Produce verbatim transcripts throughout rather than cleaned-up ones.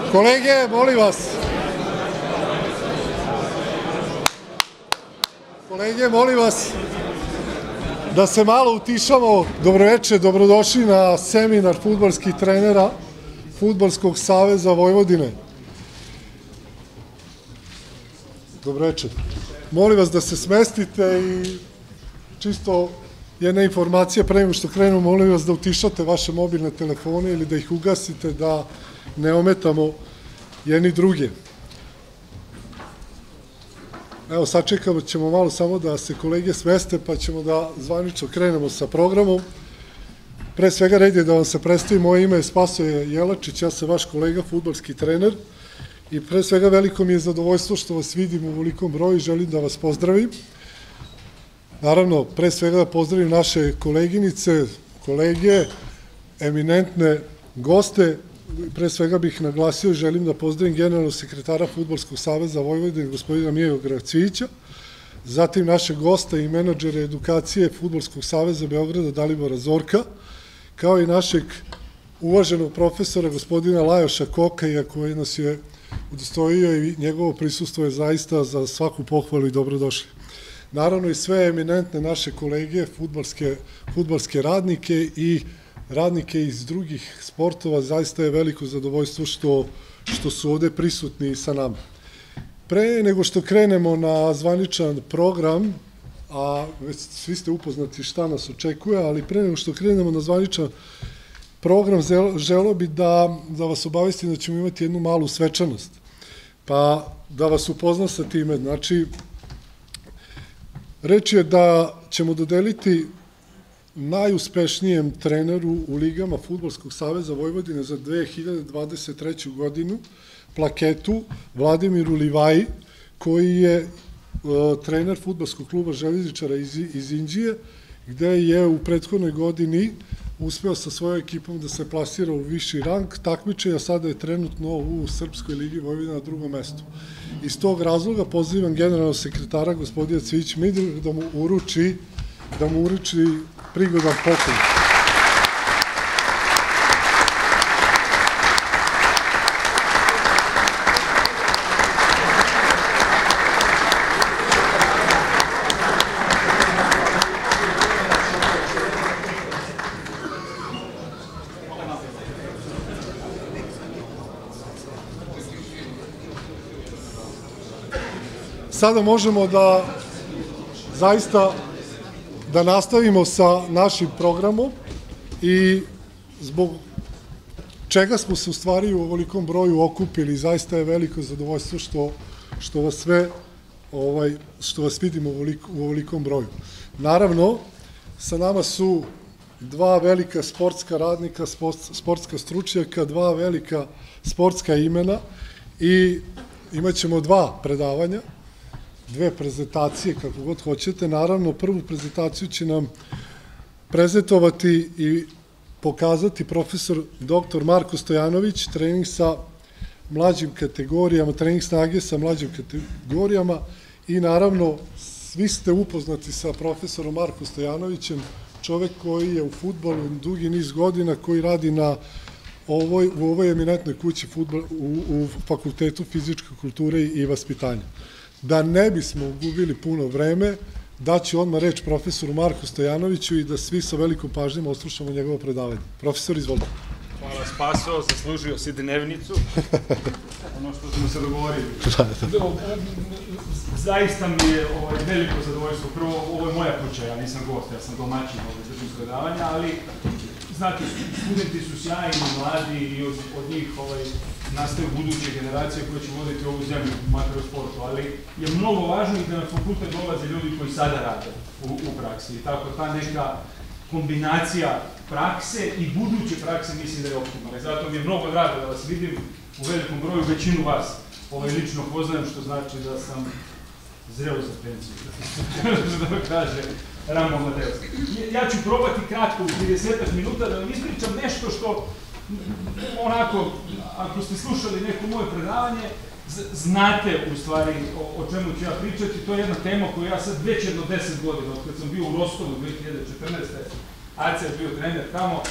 Kolege, molim vas. Kolege, molim vas da se malo utišamo. Dobroveče, dobrodošli na seminar fudbalskih trenera Fudbalskog saveza Vojvodine. Dobroveče. Molim vas da se smestite i čisto jedna informacija pre nego što krenemo, molim vas da utišate vaše mobilne telefone ili da ih ugasite, da ne ometamo jedni druge. Evo, sačekamo ćemo malo samo da se kolege smeste, pa ćemo da zvanično krenemo sa programom. Pre svega red je da vam se predstavim, moje ime je Spasoje Jelačić, ja sam vaš kolega, fudbalski trener, i pre svega veliko mi je zadovoljstvo što vas vidim u velikom broju i želim da vas pozdravim. Naravno, pre svega da pozdravim naše koleginice, kolege, eminentne goste. Pre svega bih naglasio i želim da pozdravim generalnog sekretara Fudbalskog saveza Vojvodine, gospodina Mijeva Gravcvića, zatim našeg gosta i menadžera edukacije Fudbalskog saveza Beograda, Dalibora Zorka, kao i našeg uvaženog profesora, gospodina Lajoša Kokaja, koji nas je udostojio i njegovo prisustvo je zaista za svaku pohvalu i dobrodošli. Naravno i sve eminentne naše kolege, fudbalske radnike i radnike iz drugih sportova, zaista je veliko zadovoljstvo što su ovde prisutni sa nama. Pre nego što krenemo na zvaničan program, a svi ste upoznati šta nas očekuje, ali pre nego što krenemo na zvaničan program, želeo bi da vas obavestim da ćemo imati jednu malu svečanost. Pa da vas upoznam sa time, znači, reč je da ćemo dodeliti najuspešnijem treneru u ligama Fudbalskog saveza Vojvodine za dve hiljade dvadeset treću godinu plaketu Vladimiru Livaji, koji je trener Fudbalskog kluba Železničara iz Inđije, gde je u prethodnoj godini uspeo sa svojom ekipom da se plasira u viši rang takmičenja, sada je trenutno u Srpskoj ligi Vojvodina na drugom mestu. Iz tog razloga pozivam generalnog sekretara gospodina Cvić Midr da mu uruči da mu uruči prigodan poklon. Sada možemo da zaista da nastavimo sa našim programom i zbog čega smo se u stvari u ovolikom broju okupili. Zaista je veliko zadovoljstvo što vas sve, što vas vidimo u ovolikom broju. Naravno, sa nama su dva velika sportska radnika, sportska stručnjaka, dva velika sportska imena i imat ćemo dva predavanja, dve prezentacije, kako god hoćete. Naravno, prvu prezentaciju će nam prezentovati i pokazati profesor doktor Marko Stojanović, trening sa mlađim kategorijama, trening snage sa mlađim kategorijama i naravno, svi ste upoznati sa profesorom Marko Stojanovićem, čovek koji je u fudbalu dugi niz godina, koji radi na u ovoj eminentnoj kući u Fakultetu fizičke kulture i vaspitanja. Da ne bismo gubili puno vreme, daću odmah reč profesoru Marku Stojanoviću i da svi sa velikom pažnjom oslušamo njegovo predavanje. Profesor, izvolite. Hvala Spaso, zaslužio si dnevnicu, ono što smo se dogovorili. Zaista mi je veliko zadovoljstvo. Prvo, ovo je moja kuća, ja nisam gost, ja sam domaćin ovdje držim predavanja, ali znate, studenti su sjajni, mladi i od njih nastaju buduće generacije koje će voditi ovu zemlju, makar u sportu, ali je mnogo važno i da na fakultet dolaze ljudi koji sada rade u praksi. I tako ta neka kombinacija prakse i buduće prakse mislim da je optimalna. I zato mi je mnogo drago da vas vidim u velikom broju, većinu vas lično poznajem, što znači da sam zreo za penciju, da me kaže Rambo Matevski. Ja ću probati kratko u trideset minuta da vam ispričam nešto što onako, ako ste slušali neko moje predavanje, znate u stvari o čemu ću ja pričati. To je jedna tema koju ja sad već jedno deset godina, od kad sam bio u Rostovu dve hiljade četrnaeste. Aca je bio trener tamo,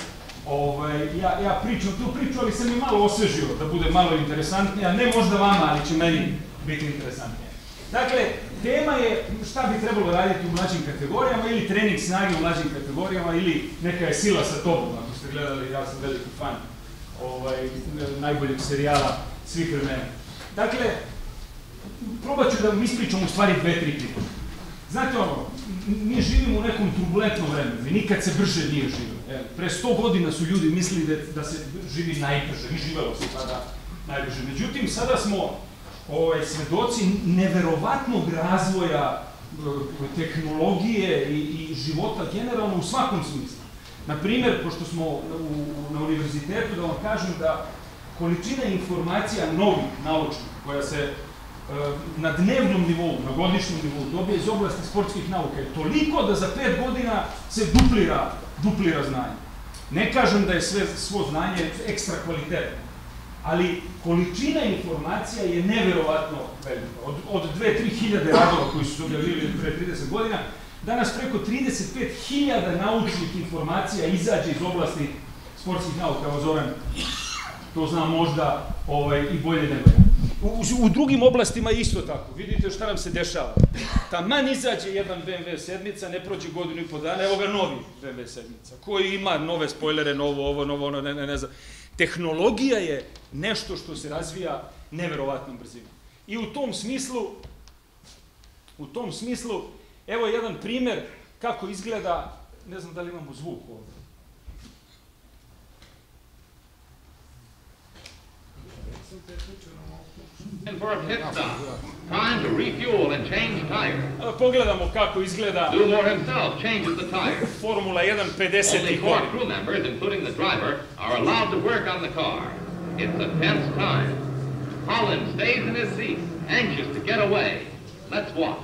ja pričam tu priču, ali sam i malo osvežio da bude malo interesantnija, ne možda vama, ali će meni biti interesantnije. Dakle, tema je šta bi trebalo raditi u mlađim kategorijama, ili trening snage u mlađim kategorijama, ili neka je sila sa tobom, ako ste gledali, ja sam veliki fan najboljeg serijala svih vremena. Dakle, probat ću da vam ispričam u stvari dve, tri klipe. Znate ono, mi živimo u nekom turbulentnom vremenu i nikad se brže nije živio. Pre sto godina su ljudi mislili da se živi najbrže, i živelo se tada najbrže. Međutim, sada smo svedoci neverovatnog razvoja tehnologije i života generalno u svakom smislu. Naprimer, pošto smo na univerzitetu, da vam kažem da količina informacija novih, naučnih, koja se na dnevnom nivou, na godišnjem nivou dobije iz oblasti sportskih nauka je toliko da za pet godina se duplira, duplira znanje. Ne kažem da je svo znanje ekstra kvalitetno, ali količina informacija je neverovatno velika. Od dve do tri hiljade radova koji su se objavili pre trideset godina, danas preko trideset pet hiljada naučnih informacija izađe iz oblasti sportskih nauka. Evo Zoran, to zna možda i bolje nego ja. U drugim oblastima isto tako. Vidite šta nam se dešava. Taman izađe jedan be em ve sedmica, ne prođe godinu i po dana, evo ga novi be em ve sedmica, koji ima nove spojlere, novo ovo, novo ono, ne znam. Tehnologija je nešto što se razvija neverovatnom brzinom. I u tom smislu, u tom smislu, evo jedan primer kako izgleda, ne znam da li imamo zvuk ovdje. For a pit stop. Time to refuel and change tire. Pogledamo kako izgleda Dewar himself changes the tire. Formula jedan pedeset Only four crew members, including the driver, are allowed to work on the car. It's a tense time. Holland stays in his seat, anxious to get away. Let's watch.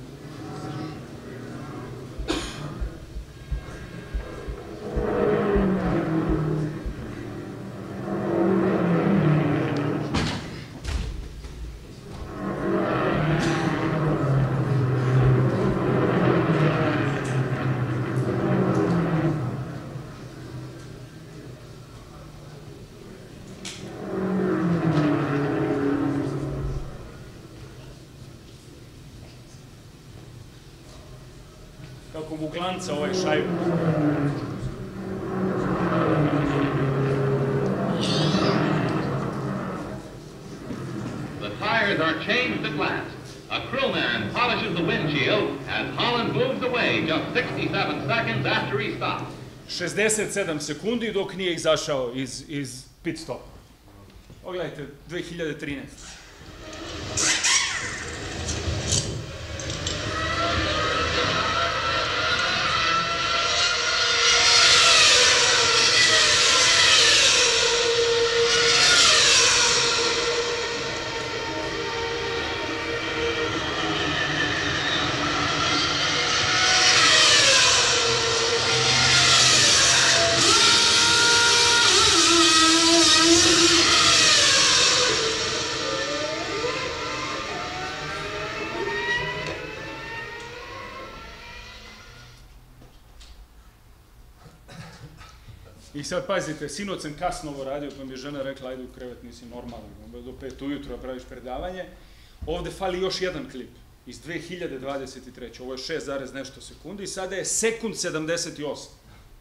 Vuklanca ovaj šajbu. The tires are changed at last. A crewman polishes the windshield as Holland moves away just sixty-seven seconds after he stops. šezdeset sedam sekundi dok nije izašao iz pit stopa. Pogledajte, dve hiljade trinaeste. I sad pazite, sinoć sam kasno ovo radio, pa mi je žena rekla, ajde u krevet, nisi normalan, do pet ujutru praviš predavanje. Ovde fali još jedan klip iz dve hiljade dvadeset treće. Ovo je šest zarez nešto sekundi i sada je sekund sedamdeset osam.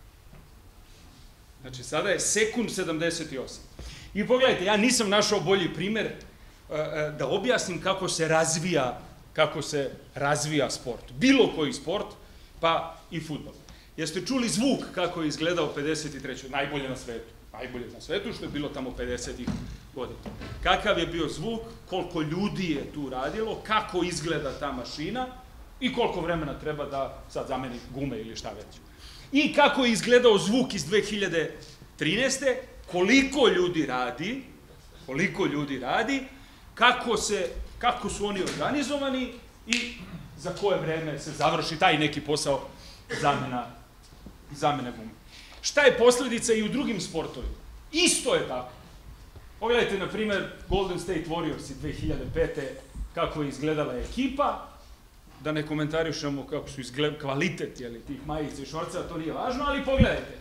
Znači, sada je sekund sedamdeset osam. I pogledajte, ja nisam našao bolji primer da objasnim kako se razvija, kako se razvija sport. Bilo koji sport, pa i fudbal. Jeste čuli zvuk kako je izgledao pedeset treće. Najbolje na svetu. Najbolje na svetu što je bilo tamo pedesetih godina. Kakav je bio zvuk, koliko ljudi je tu radilo, kako izgleda ta mašina i koliko vremena treba da sad zameni gume ili šta već. I kako je izgledao zvuk iz dve hiljade trinaeste. Koliko ljudi radi, koliko ljudi radi, kako se, kako su oni organizovani i za koje vreme se završi taj neki posao zamena zamene gume. Šta je posledica i u drugim sportovima? Isto je tako. Pogledajte, na primer, Golden State Warriors dve hiljade pete. kako je izgledala ekipa, da ne komentarišemo kako su izgledali kvalitet tih majica i šorca, to nije važno, ali pogledajte.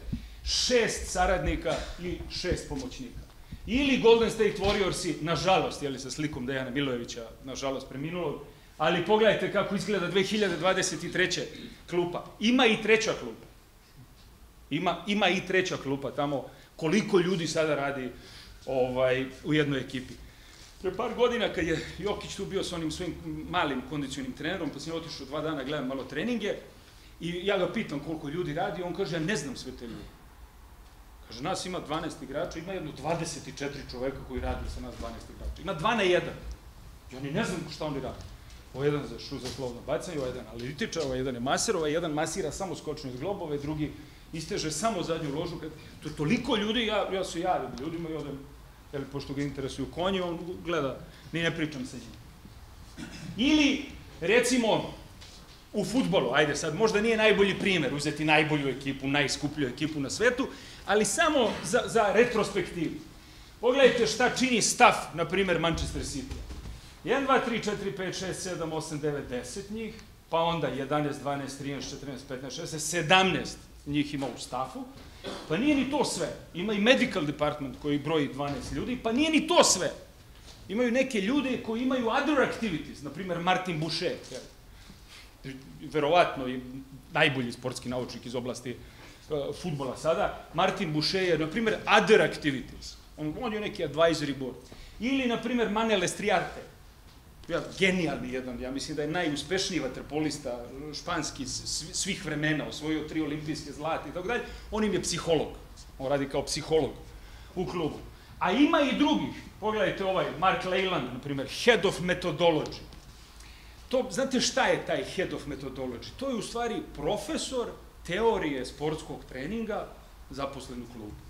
šest saradnika i šest pomoćnika. Ili Golden State Warriorsi, nažalost, jeli sa slikom Dejana Milojevića, nažalost preminulog, ali pogledajte kako izgleda dve hiljade dvadeset treće klupa. Ima i treća klupa. Ima, ima i treća klupa tamo, koliko ljudi sada radi ovaj, u jednoj ekipi. Pre par godina kad je Jokić tu bio s onim svojim malim kondicionim trenerom, pa sam je otišao dva dana, gledam malo treninge i ja ga pitam koliko ljudi radi, on kaže ja ne znam sve te ljudi. Kaže, nas ima dvanaest igrača, ima jedno dvadeset četiri čoveka koji radi sa nas dvanaest igrača. Ima dva na jedan. Ja ni ne znam šta oni radi. Ovo jedan za šu za slovno bacanje, ovo jedan analitičar, ovo jedan je maser, ovo jedan masira samo skočne globove, drugi isteže samo zadnju ložu. To je toliko ljudi, ja, ja se javim ljudima i odem, jel, pošto ga interesuju konji, on gleda, ni ne pričam sa njim. Ili, recimo, u fudbalu, ajde sad, možda nije najbolji primer uzeti najbolju ekipu, najskuplju ekipu na svetu, ali samo za, za retrospektivu. Pogledajte šta čini staf, na primer, Manchester City. jedan, dva, tri, četiri, pet, šest, sedam, osam, devet, deset njih, pa onda jedanaest, dvanaest, trinaest, četrnaest, petnaest, šesnaest, sedamnaest njih ima u stafu, pa nije ni to sve. Ima i medical department koji broji dvanaest ljudi, pa nije ni to sve. Imaju neke ljude koji imaju other activities, na primer Martin Boucher, verovatno i najbolji sportski naučnik iz oblasti uh, fudbala sada. Martin Boucher je, na primer, other activities. On, on je neki advisory board. Ili, na primer, Manel Estriarte. Ja, genijalni jedan, ja mislim da je najuspešniji vaterpolista španski svih vremena, osvojio tri olimpijske zlate i tako dalje. On im je psiholog. On radi kao psiholog u klubu. A ima i drugih. Pogledajte ovaj, Mark Leyland, na primer, head of methodology. To, znate šta je taj head of methodology? To je u stvari profesor teorije sportskog treninga zaposlen u klubu.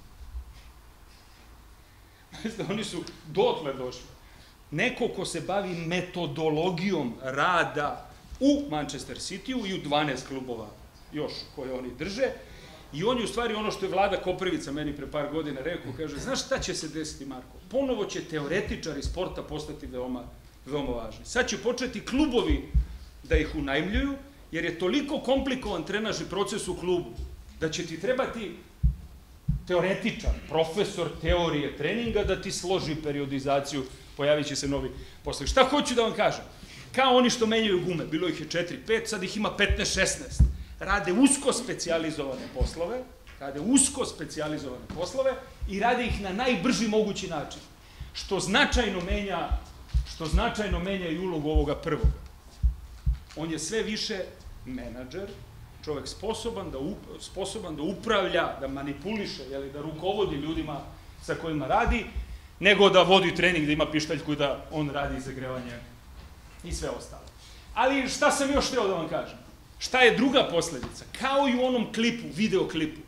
Oni su dotle došli. Neko ko se bavi metodologijom rada u Manchester City-u i u dvanaest klubova još koje oni drže. I on je u stvari ono što je Vlada Koprivica meni pre par godina rekao, kaže, znaš šta će se desiti, Marko? Ponovo će teoretičari sporta postati veoma, veoma važni. Sad će početi klubovi da ih unajmljuju, jer je toliko komplikovan trenažni proces u klubu, da će ti trebati teoretičar, profesor teorije treninga da ti složi periodizaciju, pojavit će se novi posle. Šta hoću da vam kažem? Kao oni što menjaju gume, bilo ih je četiri pet, sad ih ima petnaest šesnaest. Rade usko specijalizovane poslove, rade usko specijalizovane poslove i rade ih na najbrži mogući način. Što značajno menja, što značajno menja i ulogu ovoga prvoga. On je sve više menadžer, čovek sposoban da, sposoban da upravlja, da manipuliše, jeli, da rukovodi ljudima sa kojima radi, nego da vodi trening, da ima pištaljku i da on radi zagrevanje i sve ostalo. Ali šta sam još hteo da vam kažem? Šta je druga posledica? Kao i u onom klipu, videoklipu.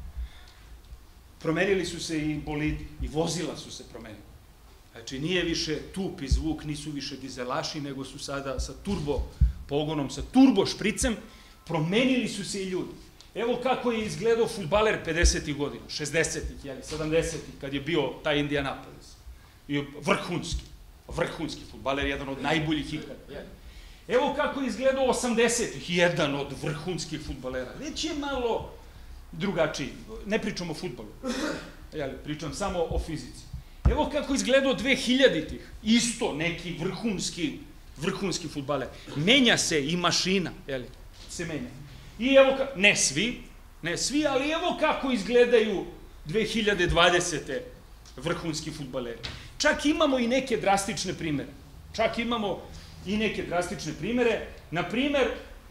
Promenili su se i bolidi, i vozila su se promenili. Znači, nije više tup i zvuk, nisu više dizelaši, nego su sada sa turbo pogonom, sa turbo špricem, promenili su se i ljudi. Evo kako je izgledao fudbaler pedesetih godina, šezdesetih, sedamdesetih, kad je bio taj Indianapolis. I vrhunski, vrhunski fudbaler, jedan od najboljih ikada. Evo kako je izgledao osamdesetih, jedan od vrhunskih fudbalera. Već je malo drugačiji. Ne pričam o fudbalu, pričam samo o fizici. Evo kako je izgledao dvehiljaditih, isto neki vrhunski, vrhunski fudbaler. Menja se i mašina, jeli, se menja. I evo, ne svi, ne svi, ali evo kako izgledaju dve hiljade dvadesete vrhunski fudbaleri. Čak imamo i neke drastične primere. Čak imamo i neke drastične primere. Na primer,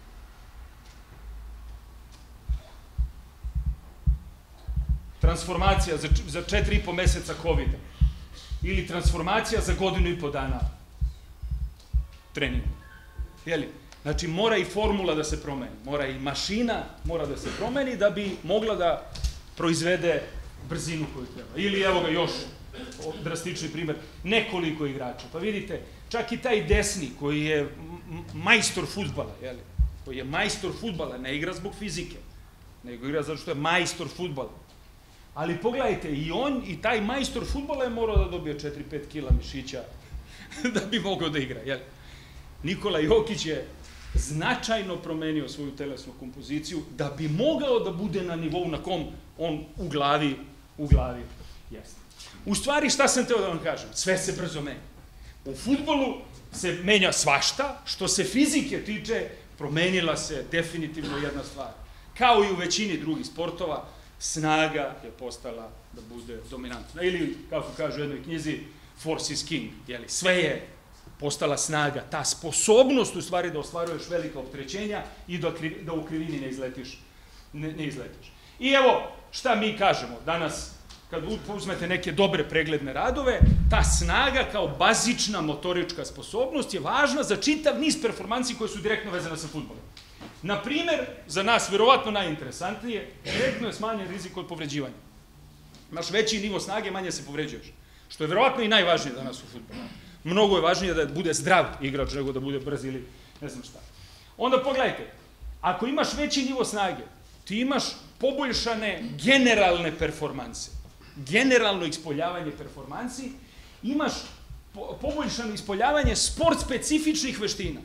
transformacija za, za četiri i po meseca kovida. Ili transformacija za godinu i po dana treninga. Jeli? Znači, mora i formula da se promeni, mora i mašina mora da se promeni da bi mogla da proizvede brzinu koju treba. Ili, evo ga još drastični primer, nekoliko igrača. Pa vidite, čak i taj desni koji je majstor fudbala, jeli, koji je majstor fudbala, ne igra zbog fizike, nego igra zato što je majstor fudbala. Ali pogledajte, i on, i taj majstor fudbala je morao da dobije četiri pet kila mišića da bi mogao da igra, jeli. Nikola Jokić je značajno promenio svoju telesnu kompoziciju da bi mogao da bude na nivou na kom on u glavi, u glavi jeste. U stvari, šta sam teo da vam kažem? Sve se brzo menja. U fudbalu se menja svašta, što se fizike tiče, promenila se definitivno jedna stvar. Kao i u većini drugih sportova, snaga je postala da bude dominantna. Ili, kako kažu u jednoj knjizi, force is king, jeli, sve je postala snaga, ta sposobnost u stvari da ostvaruješ velika opterećenja i da, da u krivini ne izletiš, ne, ne izletiš. I evo, šta mi kažemo danas, kad uzmete neke dobre pregledne radove, ta snaga kao bazična motorička sposobnost je važna za čitav niz performansi koje su direktno vezane sa fudbalom. Naprimer, za nas verovatno najinteresantnije, direktno je smanjen rizik od povređivanja. Imaš veći nivo snage, manje se povređuješ. Što je verovatno i najvažnije danas u fudbalu. Mnogo je važnije da bude zdrav igrač nego da bude brz ili ne znam šta. Onda pogledajte, ako imaš veći nivo snage, ti imaš poboljšane generalne performanse. Generalno ispoljavanje performansi, imaš poboljšano ispoljavanje sport-specifičnih veština.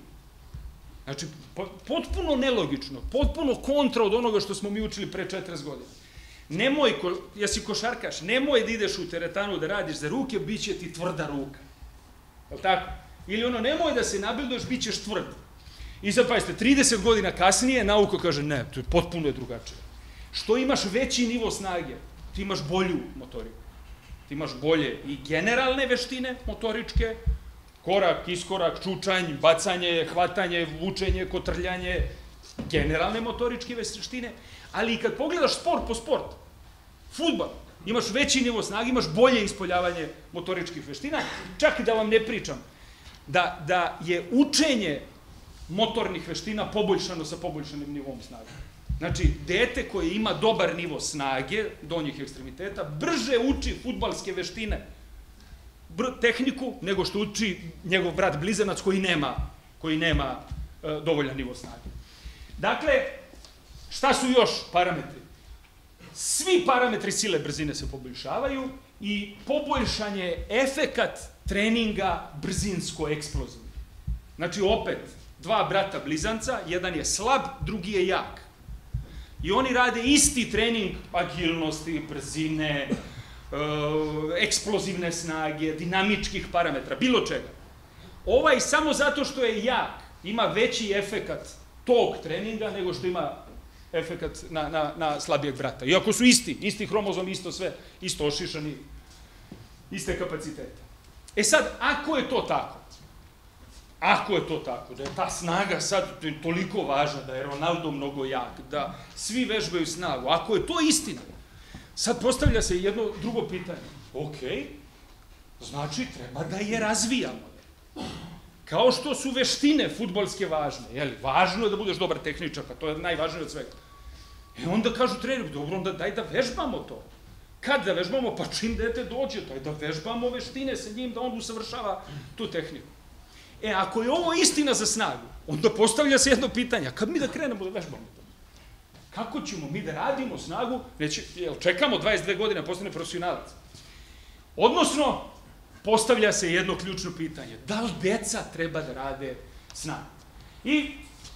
Znači, potpuno nelogično, potpuno kontra od onoga što smo mi učili pre četrdeset godina. Nemoj, jesi košarkaš, nemoj da ideš u teretanu da radiš za ruke, bit će ti tvrda ruka. Je li tako? Ili ono, nemoj da se nabilduješ, bit ćeš tvrd. I sad, pazite, trideset godina kasnije, nauka kaže, ne, to je potpuno drugačije. Što imaš veći nivo snage, ti imaš bolju motoriku. Ti imaš bolje i generalne veštine motoričke, korak, iskorak, čučanj, bacanje, hvatanje, vučenje, kotrljanje, generalne motoričke veštine, ali i kad pogledaš sport po sport, fudbal, imaš veći nivo snage, imaš bolje ispoljavanje motoričkih veština, čak i da vam ne pričam, da, da je učenje motornih veština poboljšano sa poboljšanim nivom snage. Znači, dete koje ima dobar nivo snage, donjih ekstremiteta, brže uči fudbalske veštine, tehniku, nego što uči njegov brat blizanac koji nema, koji nema e, dovoljan nivo snage. Dakle, šta su još parametri? Svi parametri sile brzine se poboljšavaju i poboljšan je efekat treninga brzinsko-eksplozivni. Znači, opet, dva brata blizanca, jedan je slab, drugi je jak. I oni rade isti trening agilnosti, brzine, eksplozivne snage, dinamičkih parametra, bilo čega. Ovaj samo zato što je jak, ima veći efekat tog treninga nego što ima efekat na, na, na slabijeg brata. Iako su isti, isti hromozom, isto sve, isto ošišani, iste kapacitete. E sad, ako je to tako, ako je to tako, da je ta snaga sad toliko važna, da je Ronaldo mnogo jak, da svi vežbaju snagu, ako je to istina, sad postavlja se jedno drugo pitanje. Ok, znači treba da je razvijamo. Kao što su veštine fudbalske važne, jeli, važno je da budeš dobar tehničar, pa to je najvažnije od svega. E onda kažu trener, dobro, onda daj da vežbamo to. Kad da vežbamo? Pa čim dete dođe, daj da vežbamo veštine sa njim, da on usavršava tu tehniku. E, ako je ovo istina za snagu, onda postavlja se jedno pitanje, kad mi da krenemo da vežbamo to? Kako ćemo mi da radimo snagu, neće, jel, čekamo dvadeset dve godine, postane profesionalac. Odnosno, postavlja se jedno ključno pitanje, da li deca treba da rade snagu? I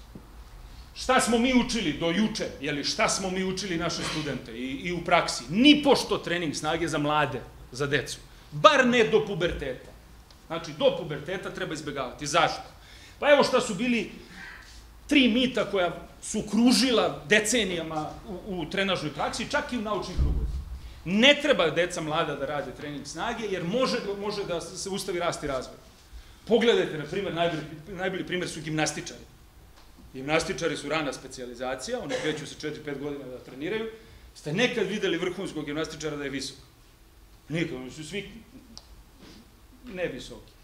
šta smo mi učili do juče, jeli, šta smo mi učili naše studente i, i u praksi? Nipošto trening snage za mlade, za decu, bar ne do puberteta. Znači, do puberteta treba izbjegavati. Zašto? Pa evo šta su bili tri mita koja su kružila decenijama u, u trenažnoj praksi, čak i u naučnih krugovima. Ne treba deca mlada da rade trening snage, jer može, može da se ustavi rast i razvoj. Pogledajte, na primjer, najbolji, najbolji primjer su gimnastičari. Gimnastičari su rana specijalizacija, oni kreću sa četiri pet godina da treniraju. Ste nekad videli vrhunskog gimnastičara da je visok? Nikad, oni su svi ne visoki.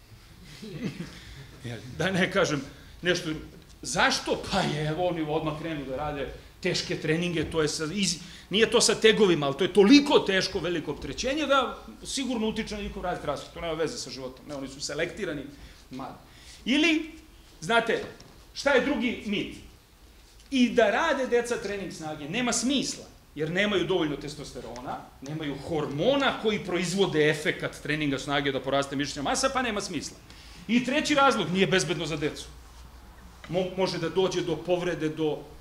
Da ne kažem nešto. Zašto? Pa je, evo, oni odmah krenu da rade teške treninge, to je sa, iz, nije to sa tegovima, ali to je toliko teško, veliko opterećenje da sigurno utiče na njihov razvoj razvoj. To nema veze sa životom. Ne, oni su selektirani mali. Ili, znate, šta je drugi mit? I da rade deca trening snage nema smisla, jer nemaju dovoljno testosterona, nemaju hormona koji proizvode efekat treninga snage da poraste mišićna masa, pa nema smisla. I treći razlog, nije bezbedno za decu. može da dođe do povrede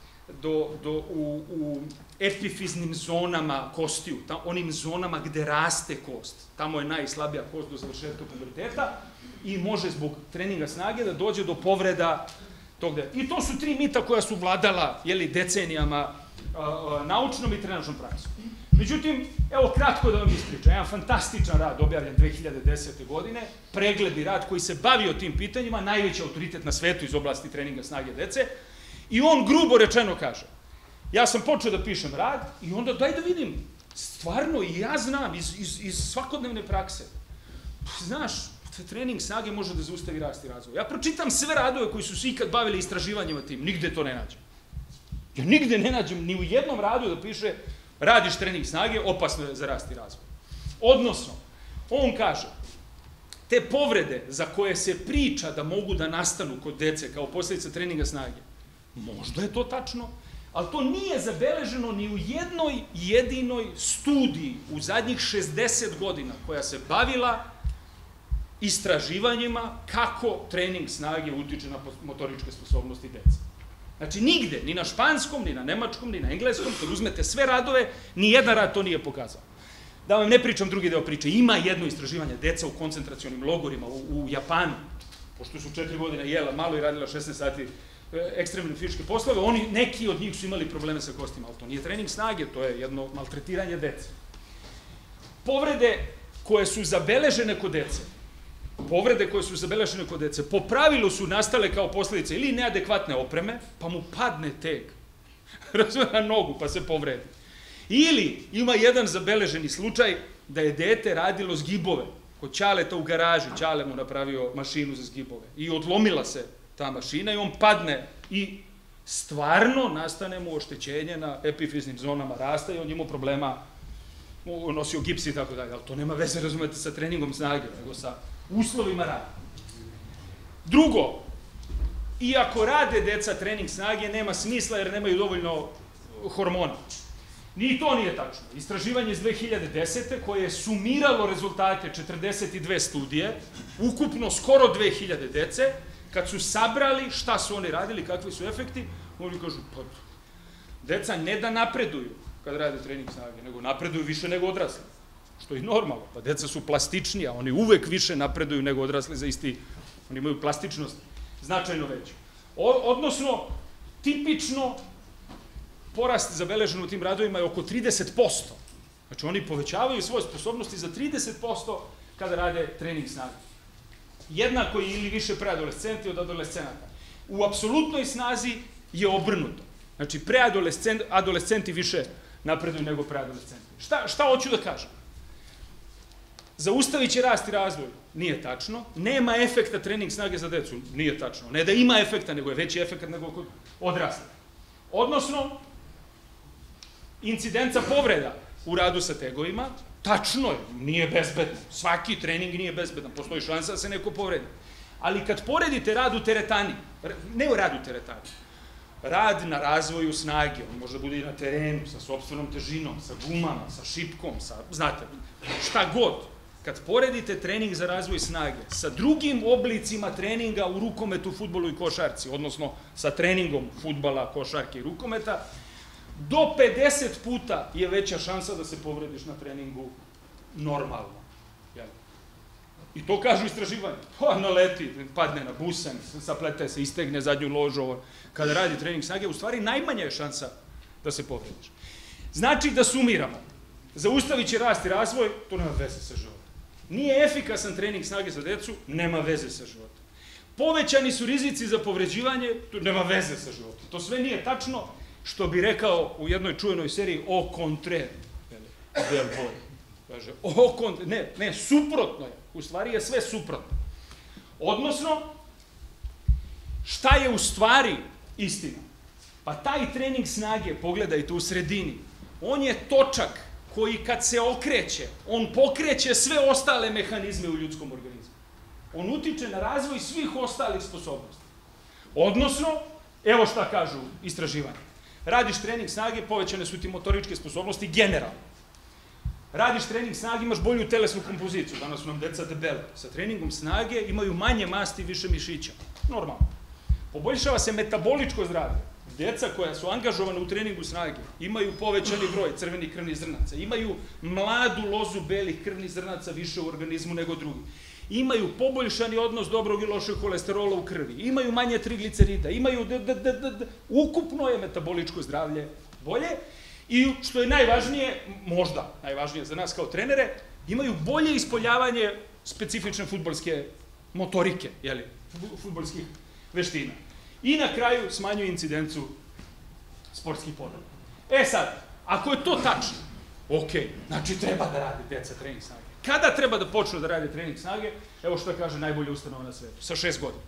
u epifiznim zonama kostiju, onim zonama gde raste kost. Tamo je najslabija kost do završetka puberteta i može zbog treninga snage da dođe do povreda tog dela. I to su tri mita koja su vladala decenijama naučnom i trenažnom praksom. Međutim, evo kratko da vam ispričam, jedan fantastičan rad objavljen dve hiljade desete. godine, pregledni rad koji se bavio tim pitanjima, najveći autoritet na svetu iz oblasti treninga snage dece, i on grubo rečeno kaže, ja sam počeo da pišem rad i onda daj da vidim, stvarno i ja znam iz svakodnevne prakse, znaš, trening snage može da zaustavi rast i razvoj. Ja pročitam sve radove koji su se ikad bavili istraživanjima tim, nigde to ne nađem. Ja nigde ne nađem ni u jednom radu da piše radiš trening snage, opasno je za rast i razvoj. Odnosno, on kaže, te povrede za koje se priča da mogu da nastanu kod dece kao posljedica treninga snage, možda je to tačno, ali to nije zabeleženo ni u jednoj jedinoj studiji u zadnjih šezdeset godina koja se bavila istraživanjima kako trening snage utiče na motoričke sposobnosti dece. Znači, nigde, ni na španskom, ni na nemačkom, ni na engleskom, kad uzmete sve radove, ni jedan rad to nije pokazao. Da vam ne pričam drugi deo priče, ima jedno istraživanje deca u koncentracionim logorima u Japanu, pošto su četiri godine jela malo i radila šesnaest sati ekstremne fizičke poslove, oni, neki od njih su imali probleme sa kostima, ali to nije trening snage, to je jedno maltretiranje dece. Povrede koje su zabeležene kod dece, povrede koje su zabeležene kod dece, po pravilu su nastale kao posljedice ili neadekvatne opreme, pa mu padne teg, razumije, na nogu, pa se povredi. Ili ima jedan zabeleženi slučaj da je dete radilo zgibove, kod Ćaleta u garaži, Ćale mu napravio mašinu za zgibove i odlomila se ta mašina i on padne i stvarno nastane mu oštećenje na epifiznim zonama rasta i on ima problema, nosio gips i tako dalje, ali to nema veze, razumete, sa treningom snage, nego sa uslovima rada. Drugo, iako rade deca trening snage, nema smisla jer nemaju dovoljno hormona. Ni to nije tačno. Istraživanje iz dve hiljade desete. koje je sumiralo rezultate četrdeset dve studije, ukupno skoro dve hiljade dece, kad su sabrali šta su oni radili, kakvi su efekti, oni kažu, pa, deca ne da napreduju kad rade trening snage, nego napreduju više nego odrasli. Što je normalno, pa deca su plastičnija, oni uvek više napreduju nego odrasli za isti, oni imaju plastičnost značajno veću. Odnosno, tipično, porast zabeležen u tim radovima je oko trideset posto. Znači, oni povećavaju svoje sposobnosti za trideset posto kada rade trening snage. Jednako ili više preadolescenti od adolescenata. U apsolutnoj snazi je obrnuto. Znači, preadolescenti više napreduju nego preadolescenti. Šta hoću da kažem? Zaustavit će rast i razvoj, nije tačno. Nema efekta trening snage za decu, nije tačno. Ne da ima efekta, nego je veći efekt nego kod odraslih. Odnosno, incidenca povreda u radu sa tegovima, tačno je, nije bezbedno. Svaki trening nije bezbedan, postoji šansa da se neko povredi. Ali kad poredite rad u teretani, ne u rad u teretani, rad na razvoju snage, on može da bude i na terenu, sa sopstvenom težinom, sa gumama, sa šipkom, sa, znate, šta god. Kad poredite trening za razvoj snage sa drugim oblicima treninga u rukometu, fudbalu i košarci, odnosno sa treningom fudbala, košarke i rukometa, do pedeset puta je veća šansa da se povrediš na treningu normalno. I to kažu istraživanje. Pa naleti, padne na busen, saplete se, istegne zadnju ložu. Kada radi trening snage, u stvari najmanja je šansa da se povrediš. Znači da sumiramo. Zaustavit će rast i razvoj, to nema veze sa životom. Nije efikasan trening snage za decu, nema veze sa životom. Povećani su rizici za povređivanje, to nema veze sa životom. To sve nije tačno, što bi rekao u jednoj čuvenoj seriji o kontre. Kaže, o kontre, ne, ne, suprotno je. U stvari je sve suprotno. Odnosno, šta je u stvari istina? Pa taj trening snage, pogledajte u sredini, on je točak koji kad se okreće, on pokreće sve ostale mehanizme u ljudskom organizmu. On utiče na razvoj svih ostalih sposobnosti. Odnosno, evo šta kažu istraživanje. Radiš trening snage, povećane su ti motoričke sposobnosti generalno. Radiš trening snage, imaš bolju telesnu kompoziciju. Danas su nam deca debele. Sa treningom snage imaju manje masti i više mišića. Normalno. Poboljšava se metaboličko zdravlje. Djeca koja su angažovana u treningu snage imaju povećani broj crvenih krvnih zrnaca, imaju mladu lozu belih krvnih zrnaca više u organizmu nego drugi. Imaju poboljšani odnos dobrog i lošeg holesterola u krvi, imaju manje triglicerida, imaju... Ukupno je metaboličko zdravlje bolje i što je najvažnije, možda najvažnije za nas kao trenere, imaju bolje ispoljavanje specifične fudbalske motorike, jeli, fudbalskih veština. I na kraju smanjuje incidencu sportskih povreda. E sad, ako je to tačno, ok, znači treba da rade deca trening snage. Kada treba da počnu da rade trening snage? Evo što kaže najbolja ustanova na svetu, sa šest godina.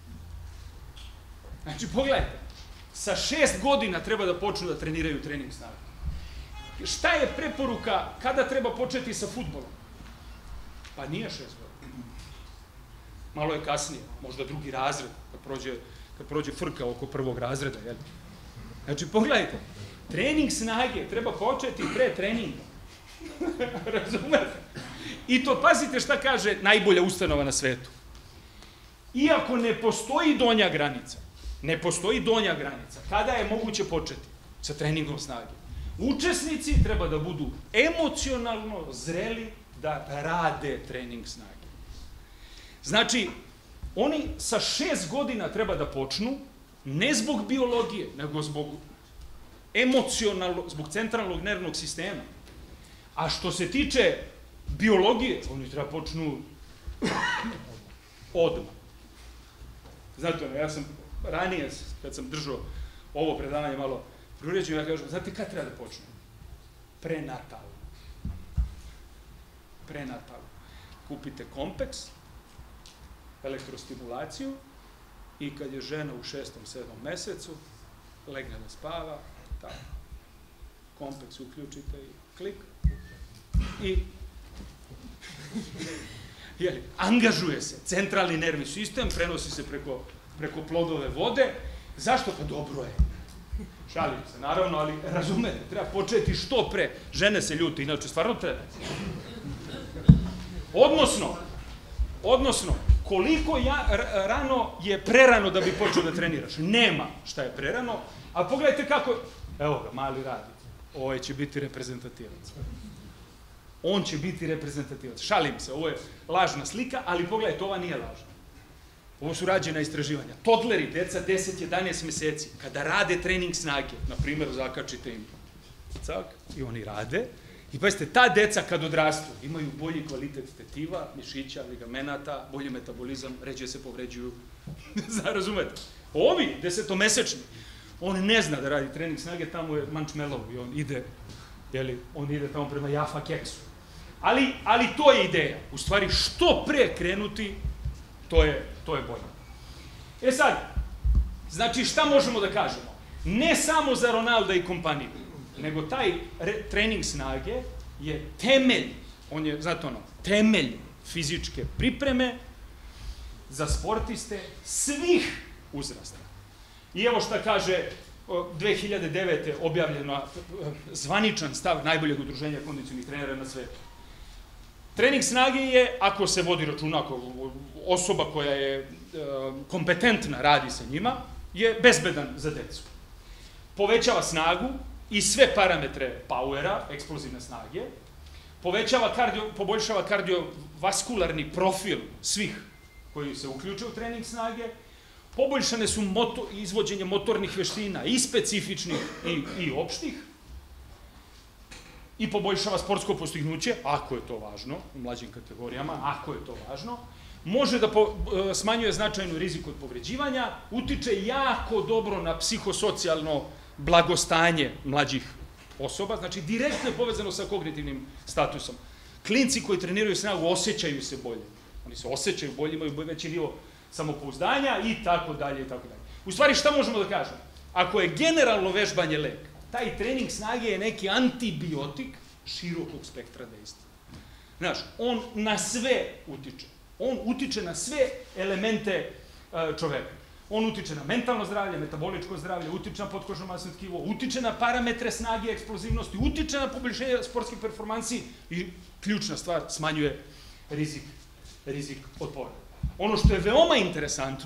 Znači, pogledajte, sa šest godina treba da počnu da treniraju trening snage. Šta je preporuka kada treba početi sa fudbalom? Pa nije šest godina. Malo je kasnije, možda drugi razred, kad prođe kad prođe frka oko prvog razreda, jel? Znači, pogledajte, trening snage treba početi pre treninga. Razumete? I to, pazite šta kaže najbolja ustanova na svetu. Iako ne postoji donja granica, ne postoji donja granica, kada je moguće početi sa treningom snage? Učesnici treba da budu emocionalno zreli da rade trening snage. Znači, oni sa šest godina treba da počnu, ne zbog biologije, nego zbog emocionalnog, zbog centralnog nervnog sistema. A što se tiče biologije, oni treba počnu odmah. Znate, ja sam ranije, kad sam držao ovo predavanje malo priuređeno, ja kažem, znate kad treba da počnu? Prenatalno. Prenatalno. Kupite kompleks, elektrostimulaciju i kad je žena u šestom, sedmom mesecu, legne da spava, tako, kompleks uključite i klik i jeli, angažuje se centralni nervni sistem, prenosi se preko, preko plodove vode. Zašto? Pa dobro je. Šalim se, naravno, ali razumete, treba početi što pre. Žene se ljute, inače stvarno treba. Odnosno, odnosno, koliko ja, rano je prerano da bi počeo da treniraš? Nema šta je prerano, a pogledajte kako... Evo ga, mali radi. Ovo će biti reprezentativac. On će biti reprezentativac. Šalim se, ovo je lažna slika, ali pogledajte, ova nije lažna. Ovo su rađena istraživanja. Todleri, deca deset do jedanaest meseci, kada rade trening snage, na primjer, zakačite im cak, i oni rade, i pazite, ta deca kad odrastu imaju bolji kvalitet tetiva, mišića, ligamenata, bolji metabolizam, ređe se povređuju. Razumete? Ovi, desetomesečni, on ne zna da radi trening snage, tamo je mančmelov i on ide, jeli, on ide tamo prema Jaffa keksu. Ali, ali to je ideja. U stvari, što pre krenuti, to je, to je bolje. E sad, znači šta možemo da kažemo? Ne samo za Ronalda i kompaniju, nego taj trening snage je temelj, on je, znate ono, temelj fizičke pripreme za sportiste svih uzrasta. I evo šta kaže dve hiljade devete objavljeno zvaničan stav najboljeg udruženja kondicionih trenera na svetu. Trening snage je, ako se vodi računa, ako osoba koja je kompetentna radi sa njima, je bezbedan za decu. Povećava snagu i sve parametre powera, eksplozivne snage, povećava kardio, poboljšava kardiovaskularni profil svih koji se uključuju u trening snage, poboljšane su moto, izvođenje motornih veština i specifičnih i, i opštih, i poboljšava sportsko postignuće, ako je to važno, u mlađim kategorijama, ako je to važno, može da po, smanjuje značajnu riziku od povređivanja, utiče jako dobro na psihosocijalno blagostanje mlađih osoba, znači direktno je povezano sa kognitivnim statusom. Klinci koji treniraju snagu osjećaju se bolje. Oni se osjećaju bolje, imaju veći nivo samopouzdanja i tako dalje i tako dalje. U stvari, šta možemo da kažemo? Ako je generalno vežbanje lek, taj trening snage je neki antibiotik širokog spektra dejstva. Znaš, on na sve utiče. On utiče na sve elemente čoveka. On utiče na mentalno zdravlje, metaboličko zdravlje, utiče na potkožno masno tkivo, utiče na parametre snage i eksplozivnosti, utiče na poboljšanje sportskih performansi i ključna stvar, smanjuje rizik, rizik od povrede. Ono što je veoma interesantno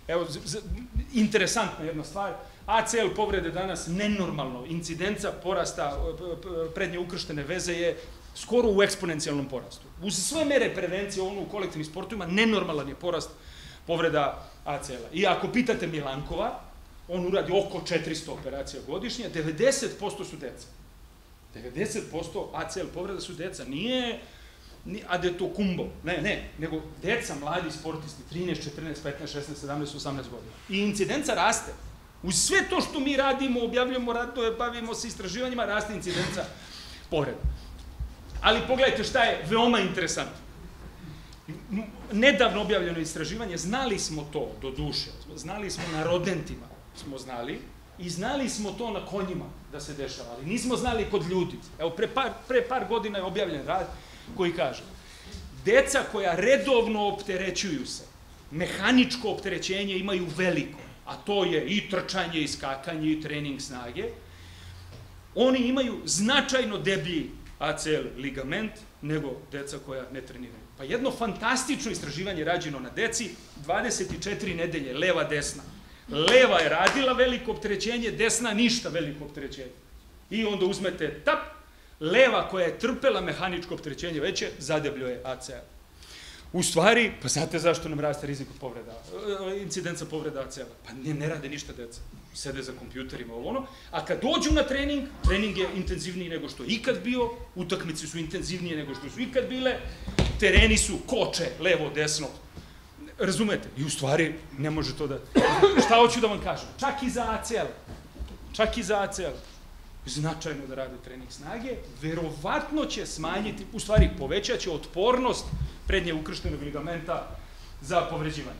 Evo, interesantna jedna stvar, A C L povrede danas nenormalno, incidenca porasta prednje ukrštene veze je skoro u eksponencijalnom porastu. Uz sve mere prevencije ono u kolektivnim sportovima, nenormalan je porast povreda A C L-a. I ako pitate Milankova, on uradi oko četiristo operacija godišnje, devedeset posto su deca. devedeset posto A C L povreda su deca, nije Adetokumbo, ne, ne, nego deca, mladi sportisti, trinaest, četrnaest, petnaest, šesnaest, sedamnaest, osamnaest godina. I incidenca raste. Uz sve to što mi radimo, objavljamo radove, bavimo se istraživanjima, raste incidenca povreda. Ali pogledajte šta je veoma interesantno. Nedavno objavljeno istraživanje, znali smo to do duše, znali smo na rodentima, smo znali, i znali smo to na konjima da se dešava, ali nismo znali kod ljudi. Evo, pre par, pre par godina je objavljen rad koji kaže, deca koja redovno opterećuju se, mehaničko opterećenje imaju veliko, a to je i trčanje, i skakanje, i trening snage, oni imaju značajno deblji A C L ligament nego deca koja ne treniraju. Pa jedno fantastično istraživanje rađeno na deci, dvadeset četiri nedelje, leva, desna. Leva je radila veliko opterećenje, desna ništa veliko opterećenje. I onda uzmete tap, leva koja je trpela mehaničko opterećenje veće, zadebljuje A C L. U stvari, pa znate zašto nam raste rizik od povreda, incidenca povreda A C L-a? Pa ne, ne rade ništa deca, sede za kompjuterima ovo ono, a kad dođu na trening, trening je intenzivniji nego što je ikad bio, utakmice su intenzivnije nego što su ikad bile, tereni su koče, levo, desno, razumete? I u stvari ne može to da... Šta hoću da vam kažem? Čak i za A C L, čak i za A C L, značajno da rade trening snage, verovatno će smanjiti, u stvari povećat će otpornost prednje ukrštenog ligamenta za povređivanje.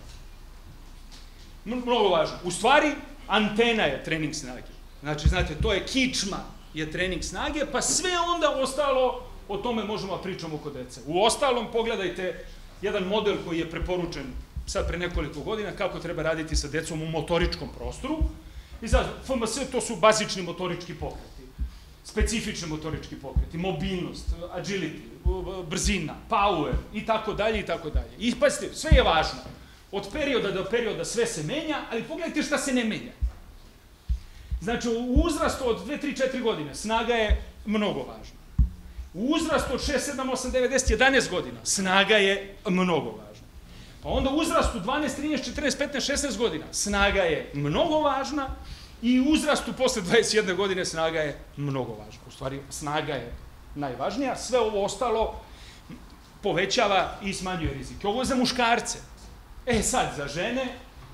Mnogo važno. U stvari, antena je trening snage. Znači, znate, to je kičma, je trening snage, pa sve onda ostalo, o tome možemo da pričamo kod dece. U ostalom, pogledajte jedan model koji je preporučen sad pre nekoliko godina, kako treba raditi sa decom u motoričkom prostoru. I sad, F M S, to su bazični motorički pokreti, specifični motorički pokreti, mobilnost, agility, brzina, power i tako dalje i tako dalje. I pazite, sve je važno. Od perioda do perioda sve se menja, ali pogledajte šta se ne menja. Znači, u uzrastu od dve, tri, četiri godine snaga je mnogo važna. U uzrastu od šest, sedam, osam, devet, deset, jedanaest godina snaga je mnogo važna. Pa onda u uzrastu dvanaest, trinaest, četrnaest, petnaest, šesnaest godina snaga je mnogo važna i u uzrastu posle dvadeset jedne godine snaga je mnogo važna. U stvari, snaga je najvažnija, sve ovo ostalo povećava i smanjuje rizik. Ovo je za muškarce. E sad, za žene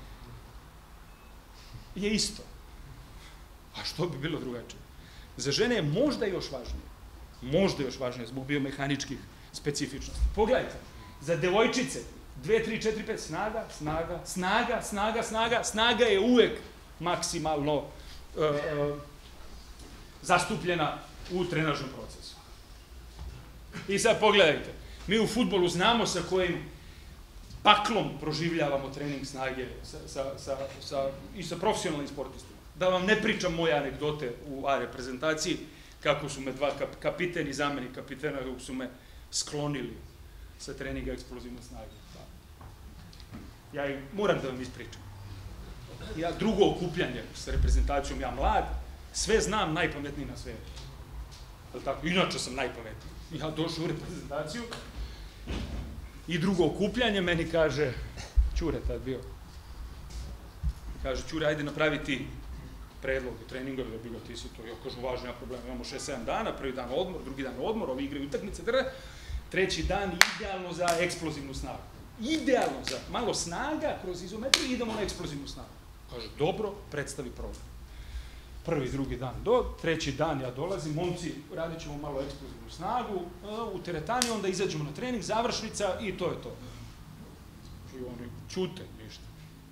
je isto. A što bi bilo drugačije? Za žene je možda još važnije. Možda još važnije zbog biomehaničkih specifičnosti. Pogledajte, za devojčice, dve, tri, četiri, pet, snaga, snaga, snaga, snaga, snaga, snaga je uvek maksimalno uh, uh, zastupljena u trenažnom procesu. I sad pogledajte, mi u fudbalu znamo sa kojim paklom proživljavamo trening snage sa, sa, sa, sa, i sa profesionalnim sportistima. Da vam ne pričam moje anegdote u A reprezentaciji, kako su me dva kap, kapiten i zamenik kapitena, kako su me sklonili sa treninga eksplozivne snage. Ja i moram da vam ispričam. Ja drugo okupljanje sa reprezentacijom, ja mlad, sve znam, najpametniji na svetu. Tako? Inače sam najpametniji. Ja došao u reprezentaciju i drugo okupljanje meni kaže, Ćure tad bio, kaže, Ćure, ajde napraviti predlog u treningu, da bilo ti si to, ja kažu, važno, ja problem, imamo šest sedam dana, prvi dan odmor, drugi dan odmor, ovi igraju utakmice, treći dan idealno za eksplozivnu snagu. Idealno za malo snaga kroz izometriju i idemo na eksplozivnu snagu. Kaže, dobro, predstavi program. Prvi, drugi dan do, treći dan ja dolazim, momci, radit ćemo malo eksplozivnu snagu, u teretani, onda izađemo na trening, završnica i to je to. I oni ćute, ništa.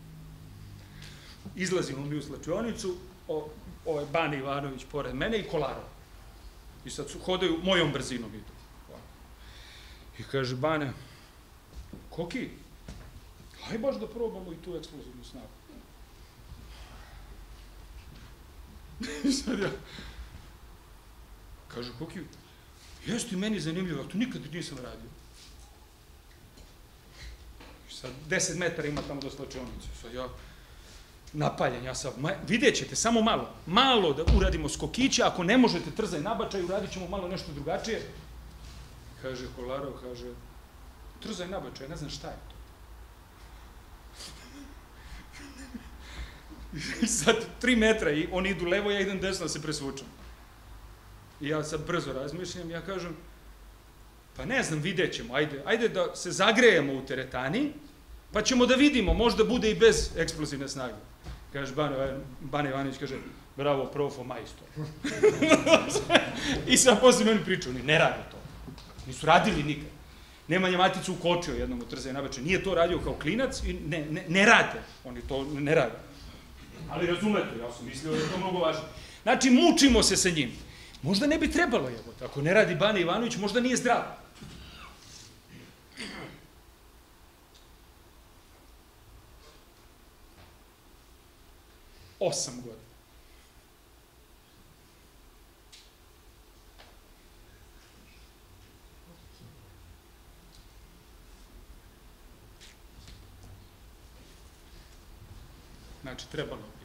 Izlazimo mi u slačionicu, ovaj Bani Ivanović pored mene i Kolarov. I sad su hodaju, mojom brzinom idu. I kaže, Bane, Koki, haj baš da probamo i tu eksplozivnu snagu. I sad ja, kaže, Koki, jesi ti meni zanimljivo, to nikad nisam radio. I Sad deset metara ima tamo do slačionice. Sad ja napaljen, ja sad, vidjet ćete, samo malo, malo da uradimo skokiće, ako ne možete trzaj nabačaj, uradit ćemo malo nešto drugačije. Kaže Kolarov, kaže, trzaj nabačaj, ne znam šta je to. I sad tri metra i oni idu levo, ja idem desno da se presvučam. I ja sad brzo razmišljam, ja kažem, pa ne znam, vidjet ćemo, ajde, ajde da se zagrejemo u teretani, pa ćemo da vidimo, možda bude i bez eksplozivne snage. Kaže, Bane Ivanović kaže, bravo, profo, majstor. I sad posle meni priča, oni ne rade to. Nisu radili nikad. Nemanja Matica ukočio jednom u trzaj nabačaj. Nije to radio kao klinac i ne, ne, ne rade. Oni to ne rade. Ali razumete, ja sam mislio da je to mnogo važno. Znači, mučimo se sa njim. Možda ne bi trebalo, evo, ako ne radi Bane Ivanović, možda nije zdrav. Osam godina. Znači, trebalo bi.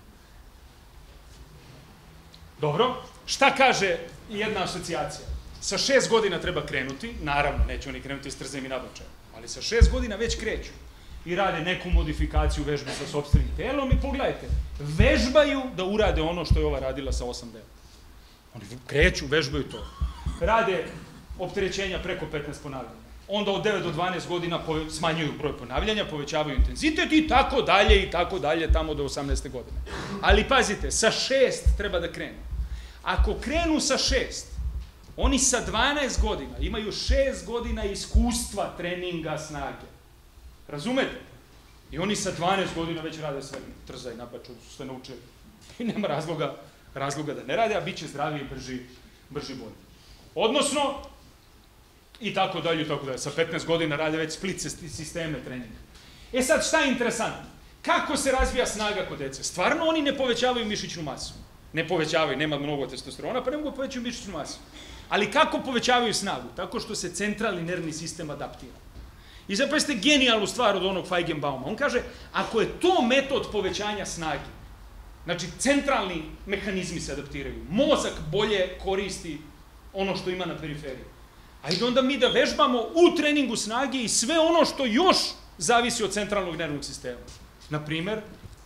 Dobro, šta kaže jedna asocijacija? Sa šest godina treba krenuti, naravno, neće oni krenuti s trzajim i nabačajem, ali sa šest godina već kreću i rade neku modifikaciju vežbe sa sopstvenim telom i pogledajte, vežbaju da urade ono što je ova radila sa osam dela. Oni kreću, vežbaju to. Rade opterećenja preko petnaest ponavljanja. Onda od devet do dvanaest godina smanjuju broj ponavljanja, povećavaju intenzitet i tako dalje i tako dalje tamo do osamnaeste godine. Ali pazite, sa šest treba da krenu. Ako krenu sa šest, oni sa dvanaest godina imaju šest godina iskustva treninga snage. Razumete? I oni sa dvanaest godina već rade sve trzaj, nabačaj, su sve naučili. I nema razloga, razloga da ne rade, a bit će zdraviji i brži, brži bolji. Odnosno, i tako dalje, i tako dalje. Sa petnaest godina rade već split sisteme treninga. E sad, šta je interesantno? Kako se razvija snaga kod dece? Stvarno oni ne povećavaju mišićnu masu. Ne povećavaju, nema mnogo testosterona, pa ne mogu da povećaju mišićnu masu. Ali kako povećavaju snagu? Tako što se centralni nervni sistem adaptira. I zapravo ste genijalnu stvar od onog Feigenbauma. On kaže, ako je to metod povećanja snage, znači centralni mehanizmi se adaptiraju, mozak bolje koristi ono što ima na periferiji. Ajde onda mi da vežbamo u treningu snage i sve ono što još zavisi od centralnog nervnog sistema. Naprimer,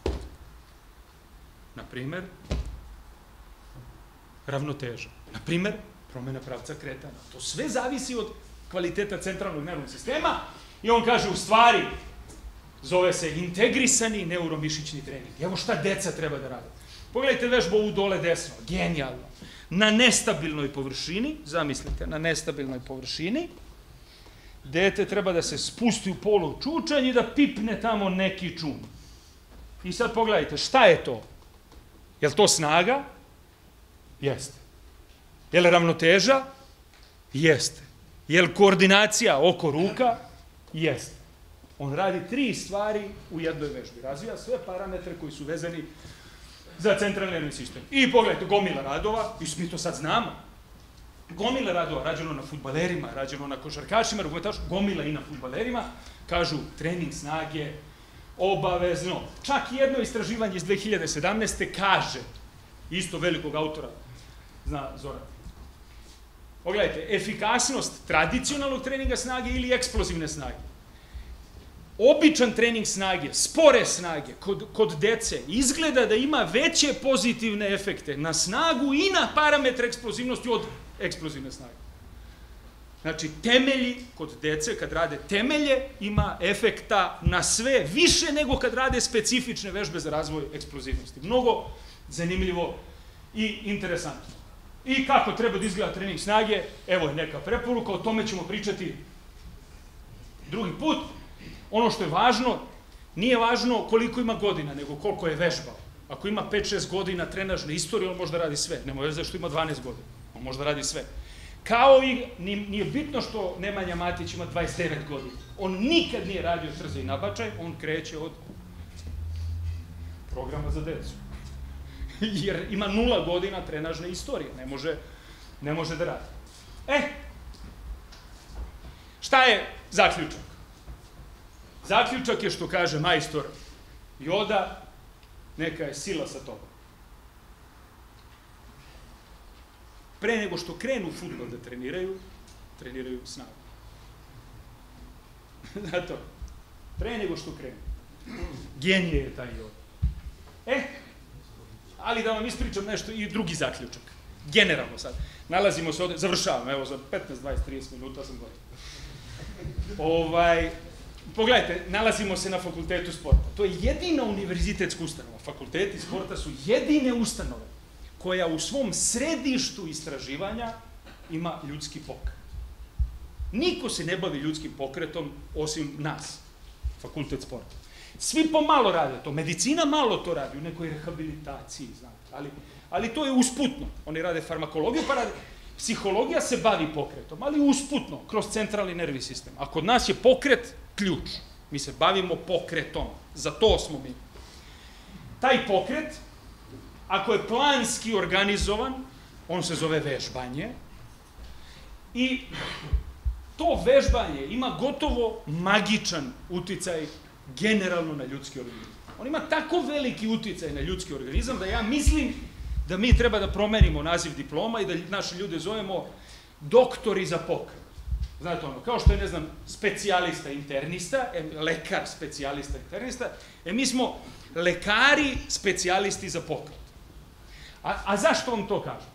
naprimer, ravnoteža. Naprimer, promjena pravca kretanja. To sve zavisi od kvaliteta centralnog nervnog sistema i on kaže, u stvari, zove se integrisani neuromišićni trening. Evo šta deca treba da rade. Pogledajte vežbu ovu dole desno, genijalno. Na nestabilnoj površini, zamislite, na nestabilnoj površini, dete treba da se spusti u polov čučanj i da pipne tamo neki čum. I sad pogledajte, šta je to? Je li to snaga? Jeste. Je li ravnoteža? Jeste. Je li koordinacija oko ruka? Jeste. On radi tri stvari u jednoj vežbi. Razvija sve parametre koji su vezani za centralni nervni sistem. I pogledajte, gomila radova, i mi to sad znamo. Gomila radova, rađeno na fudbalerima, rađeno na košarkašima, rukometašima, gomila i na fudbalerima, kažu trening snage obavezno. Čak jedno istraživanje iz dve hiljade sedamnaeste kaže, isto velikog autora, zna Zoran. Pogledajte, efikasnost tradicionalnog treninga snage ili eksplozivne snage. Običan trening snage, spore snage, kod, kod dece, izgleda da ima veće pozitivne efekte na snagu i na parametre eksplozivnosti od eksplozivne snage. Znači, temelji kod dece, kad rade temelje, ima efekta na sve više nego kad rade specifične vežbe za razvoj eksplozivnosti. Mnogo zanimljivo i interesantno. I kako treba da izgleda trening snage, evo je neka preporuka, o tome ćemo pričati drugi put. Ono što je važno, nije važno koliko ima godina, nego koliko je vežbao. Ako ima pet šest godina trenažne istorije, on može da radi sve. Nema veze što ima dvanaest godina. On može da radi sve. Kao i nije bitno što Nemanja Matić ima dvadeset devet godina. On nikad nije radio trzaj i nabačaj, on kreće od programa za decu. Jer ima nula godina trenažne istorije. Ne može, ne može da radi. E, šta je zaključak? Zaključak je što kaže majstor Joda, neka je sila sa tobom. Pre nego što krenu fudbal da treniraju, treniraju snagu. Zato, pre nego što krenu. Genije je taj Joda. E, ali da vam ispričam nešto i drugi zaključak. Generalno sad. Nalazimo se ovde, završavam, evo za petnaest, dvadeset, trideset minuta sam gotov. Ovaj, pogledajte, nalazimo se na fakultetu sporta. To je jedina univerzitetska ustanova. Fakulteti sporta su jedine ustanove koja u svom središtu istraživanja ima ljudski pokret. Niko se ne bavi ljudskim pokretom osim nas, fakultet sporta. Svi pomalo rade to, medicina malo to radi, u nekoj rehabilitaciji, znate, ali, ali to je usputno. Oni rade farmakologiju, pa rade... Psihologija se bavi pokretom, ali usputno, kroz centralni nervni sistem. A kod nas je pokret ključ. Mi se bavimo pokretom, za to smo mi. Taj pokret, ako je planski organizovan, on se zove vežbanje, i to vežbanje ima gotovo magičan uticaj generalno na ljudski organizam. On ima tako veliki uticaj na ljudski organizam da ja mislim da mi treba da promenimo naziv diploma i da naše ljude zovemo doktori za pokret. Znate ono, kao što je, ne znam, specijalista internista, lekar specijalista internista, e mi smo lekari specijalisti za pokret. A, a zašto vam to kažem?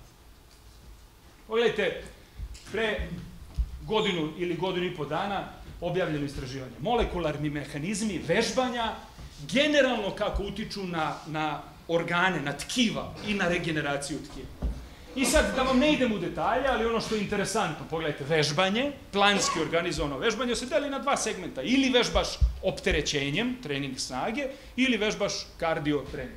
Pogledajte, pre godinu ili godinu i po dana objavljeno istraživanje. Molekularni mehanizmi vežbanja generalno kako utiču na, na organe, na tkiva i na regeneraciju tkiva. I sad, da vam ne idem u detalje, ali ono što je interesantno, pogledajte, vežbanje, planski organizovano vežbanje, se deli na dva segmenta. Ili vežbaš opterećenjem, trening snage, ili vežbaš kardio trening.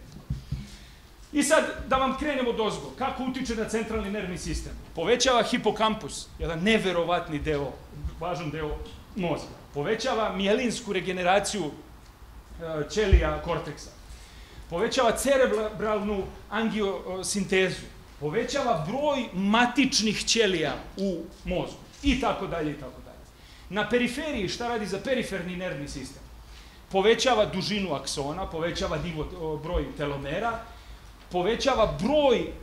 I sad, da vam krenemo dozgo, kako utiče na centralni nervni sistem? Povećava hipokampus, jedan neverovatni deo, važan deo mozga. Povećava mijelinsku regeneraciju ćelija korteksa. Povećava cerebralnu angiosintezu. Povećava broj matičnih ćelija u mozgu. I tako dalje, i tako dalje. Na periferiji, šta radi za periferni nervni sistem? Povećava dužinu aksona, povećava nivo, broj telomera, povećava broj e,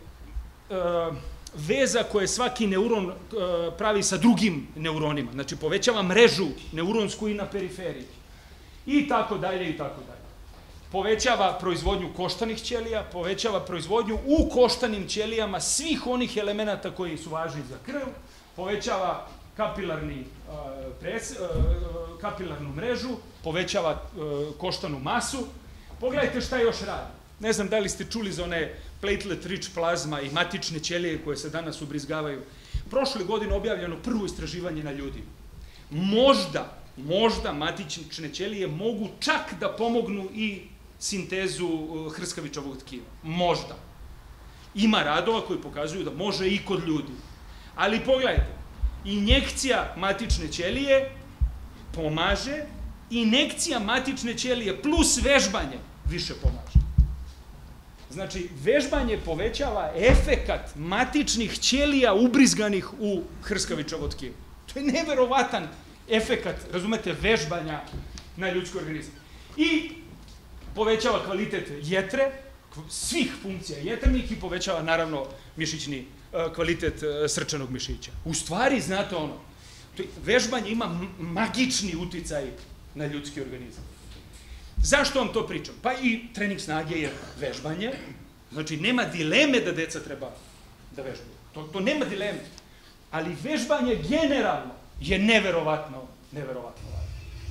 veza koje svaki neuron e, pravi sa drugim neuronima. Znači, povećava mrežu neuronsku i na periferiji. I tako dalje, i tako dalje. Povećava proizvodnju koštanih ćelija, povećava proizvodnju u koštanim ćelijama svih onih elemenata koji su važni za krv, povećava kapilarni, uh, pres, uh, kapilarnu mrežu, povećava uh, koštanu masu. Pogledajte šta još radi. Ne znam da li ste čuli za one platelet rich plazma i matične ćelije koje se danas ubrizgavaju. Prošle godine objavljeno prvo istraživanje na ljudima. Možda, možda matične ćelije mogu čak da pomognu i sintezu hrskavičavog tkiva. Možda. Ima radova koji pokazuju da može i kod ljudi. Ali pogledajte, injekcija matične ćelije pomaže, injekcija matične ćelije plus vežbanje više pomaže. Znači, vežbanje povećava efekat matičnih ćelija ubrizganih u hrskavičavo tkivo. To je neverovatan efekat, razumete, vežbanja na ljudski organizam. I povećava kvalitet jetre, svih funkcija jetrenih i povećava, naravno, mišićni kvalitet srčanog mišića. U stvari, znate ono, vežbanje ima magični uticaj na ljudski organizam. Zašto vam to pričam? Pa i trening snage je vežbanje, znači nema dileme da deca treba da vežbaju. To, to nema dileme. Ali vežbanje generalno je neverovatno, neverovatno važno.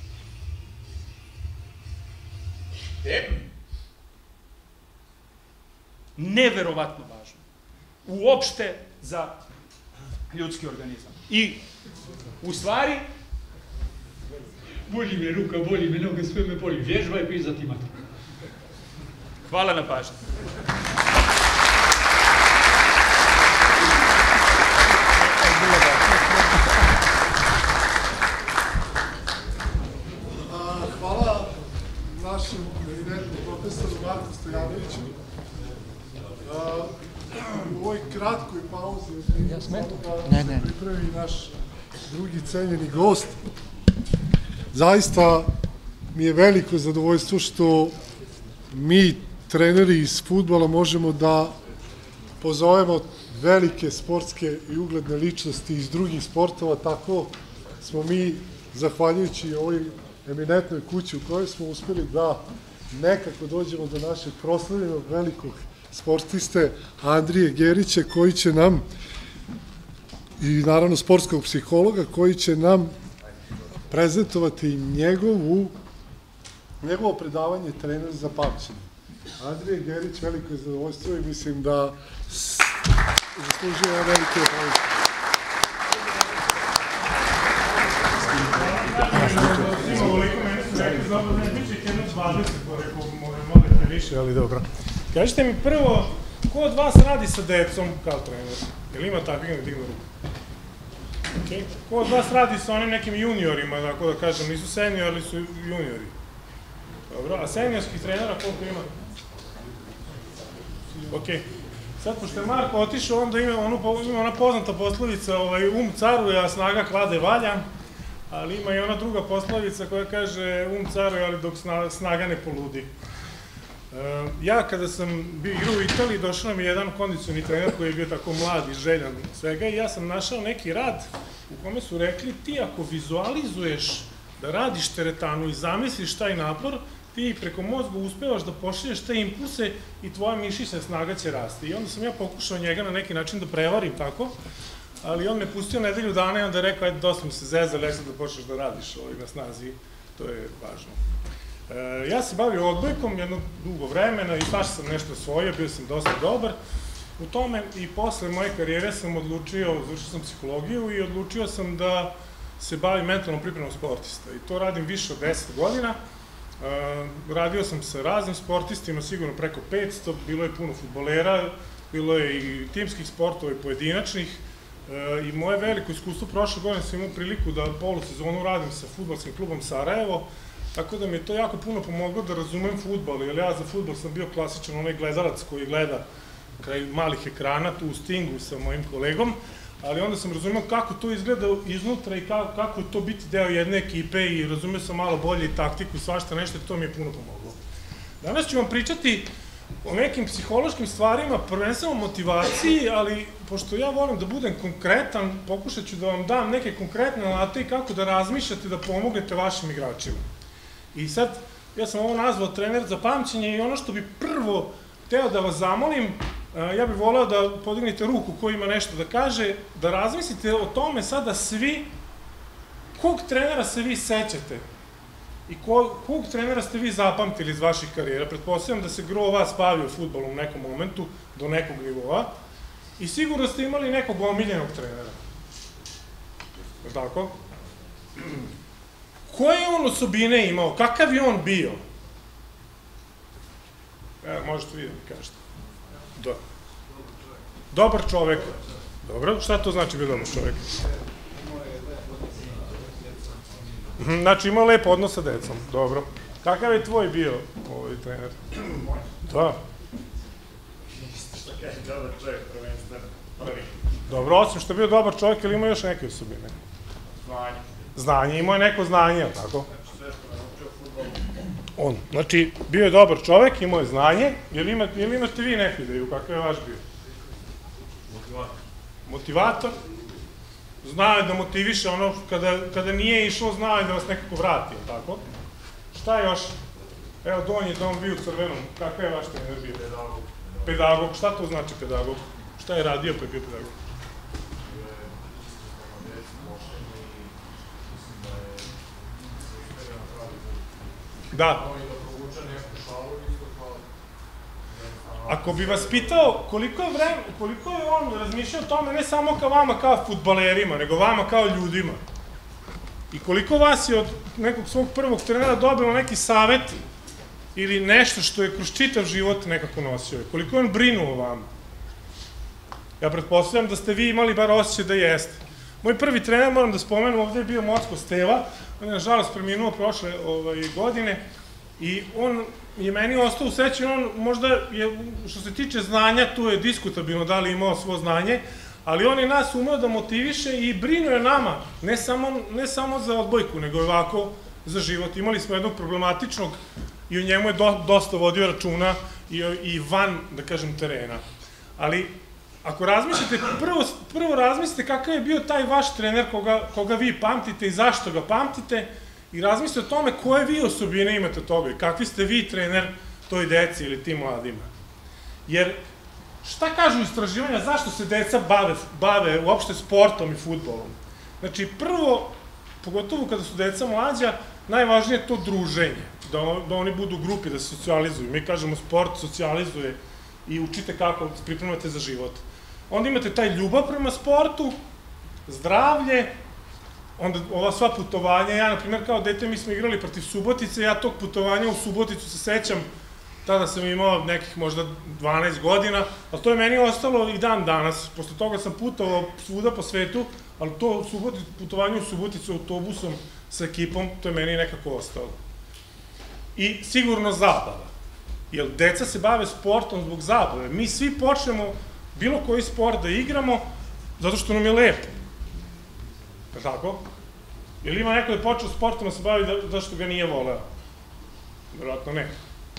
Neverovatno važno. Uopšte za ljudski organizam. I u stvari, boli me ruka, boli me noga, sve me boli. Vježbaj, pi za timati. Hvala na pažnji. Hvala našem eminentnom profesoru Marku Stojanoviću. U ovoj kratkoj pauzi da se pripremi naš drugi cenjeni gost. Zaista mi je veliko zadovoljstvo što mi, treneri iz fudbala, možemo da pozovemo velike sportske i ugledne ličnosti iz drugih sportova, tako smo mi, zahvaljujući ovoj eminentnoj kući u kojoj smo uspeli da nekako dođemo do našeg proslavljenog velikog sportiste Andrije Gerića, koji će nam, i naravno sportskog psihologa, koji će nam prezentovati njegovu, njegovo predavanje Trener za pamćenje. Andrije Gerić, veliko je zadovoljstvo i mislim da zaslužuje velike hvala. Ima ovoliko, meni su rekli, dobro, ne biće ih jedno dvadeset, pa rekao, možete više, ali dobro. Kažite mi prvo, ko od vas radi sa decom kao trener? Jel ima takvih na dignu ruku? Ko od vas radi sa onim nekim juniorima, tako da kažem, nisu seniori, ali su juniori? Dobro, a seniorskih trenera koliko ima? Ok. Sad, pošto je Marko otišao, onda ima ona poznata poslovica, um caruje, a snaga klade valja, ali ima i ona druga poslovica koja kaže um caruje, ali dok snaga ne poludi. Ja, kada sam bio igrao u Italiji, došao nam je jedan kondicioni trener koji je bio tako mlad i željan svega i ja sam našao neki rad u kome su rekli ti ako vizualizuješ da radiš teretanu i zamisliš taj napor, ti preko mozga uspevaš da pošalješ te impulse i tvoja mišićna snaga će rasti. I onda sam ja pokušao njega na neki način da prevarim tako, ali on me pustio nedelju dana i onda je rekao, ajde, dosta mi se zezali, ajde da počneš da radiš na snazi, to je važno. Ja se bavio odbojkom jedno dugo vremena i svašta sam nešto osvojio, bio sam dosta dobar u tome i posle moje karijere sam odlučio, završio sam psihologiju i odlučio sam da se bavim mentalnom pripremom sportista i to radim više od deset godina. Radio sam sa raznim sportistima, sigurno preko petsto, bilo je puno fudbalera, bilo je i timskih sportova i pojedinačnih i moje veliko iskustvo prošle godine sam imao priliku da polusezonu radim sa fudbalskim klubom Sarajevo, tako da mi je to jako puno pomoglo da razumem fudbal, jer ja za fudbal sam bio klasičan onaj gledalac koji gleda kraj malih ekrana, tu u Stingu sa mojim kolegom, ali onda sam razumeo kako to izgleda iznutra i kako je to biti deo jedne ekipe i razumeo sam malo bolje i taktiku i svašta nešto i to mi je puno pomoglo. Danas ću vam pričati o nekim psihološkim stvarima, prvenstveno motivaciji, ali pošto ja volim da budem konkretan, pokušat ću da vam dam neke konkretne alate i kako da razmišljate da pomognete vašim igračima. I sad, ja sam ovo nazvao trener za pamćenje i ono što bi prvo hteo da vas zamolim, ja bih voleo da podignete ruku ko ima nešto da kaže, da razmislite o tome sada svi kog trenera se vi sećate i kog trenera ste vi zapamtili iz vaših karijera. Pretpostavljam da se gro vas bavio fudbalom u nekom momentu, do nekog nivoa, i sigurno ste imali nekog omiljenog trenera. Je tako? Koje je on osobine imao? Kakav je on bio? Evo, možete vi da mi kažete. Dobar čovek. Dobro, šta to znači bio dobar čovek? Znači, imao lep odnos sa decom. Dobro. Kakav je tvoj bio ovaj trener? Da. Dobar čovjek, prvenstveno. Dobro, osim što je bio dobar čovjek, ili ima još neke osobine? Znanje. Znanje, imao je neko znanje, ili tako? Sve što me naučio fudbalu. On, znači, bio je dobar čovek, imao je znanje, jel imate vi neku ideju, kakav je vaš bio? Motivator. Motivator? Znao je da motiviše ono, kada nije išlo, znao je da vas nekako vrati, ili tako? Šta još? Evo, donji dom bio u crvenom, kakav je vaš trener bio? Pedagog. Pedagog, šta to znači pedagog? Šta je radio pa je bio pedagog? Da. Ako bi vas pitao koliko je vreme, koliko je on razmišljao o tome ne samo kao vama kao fudbalerima, nego vama kao ljudima. I koliko vas je od nekog svog prvog trenera dobilo neki savet ili nešto što je kroz čitav život nekako nosio. Koliko je on brinuo o vama. Ja pretpostavljam da ste vi imali bar osjećaj da jeste. Moj prvi trener, moram da spomenem, ovde je bio Mocko Steva, on je nažalost preminuo prošle godine i on je meni ostao u sećanju, on možda je, što se tiče znanja, tu je diskutabilno da li imao svo znanje, ali on je nas umeo da motiviše i brinuo je nama, ne samo za odbojku, nego ovako za život. Imali smo jednog problematičnog i o njemu je dosta vodio računa i van, da kažem, terena. Ali, ako razmišljate, prvo razmislite kakav je bio taj vaš trener koga vi pamtite i zašto ga pamtite i razmislite o tome koje vi osobine imate toga i kakvi ste vi trener toj deci ili tim mladima. Jer, šta kažu istraživanja, zašto se deca bave uopšte sportom i fudbalom? Znači, prvo, pogotovo kada su deca mlađa, najvažnije je to druženje, da oni budu u grupi, da se socijalizuju. Mi kažemo sport socijalizuje i učite kako se pripremate za život. Onda imate taj ljubav prema sportu, zdravlje, onda ova sva putovanja. Ja, na primjer, kao dete, mi smo igrali protiv Subotice, ja tog putovanja u Suboticu se sećam, tada sam imao nekih možda dvanaest godina, ali to je meni ostalo i dan danas. Posle toga sam putovao svuda po svetu, ali to putovanje u Suboticu autobusom sa ekipom, to je meni nekako ostalo. I sigurno zabava. Jer deca se bave sportom zbog zabave. Mi svi počnemo bilo koji sport da igramo zato što nam je lepo. Je li tako? Ili ima neko da je počeo sportom da se bavi zato što ga nije voleo? Vjerojatno ne.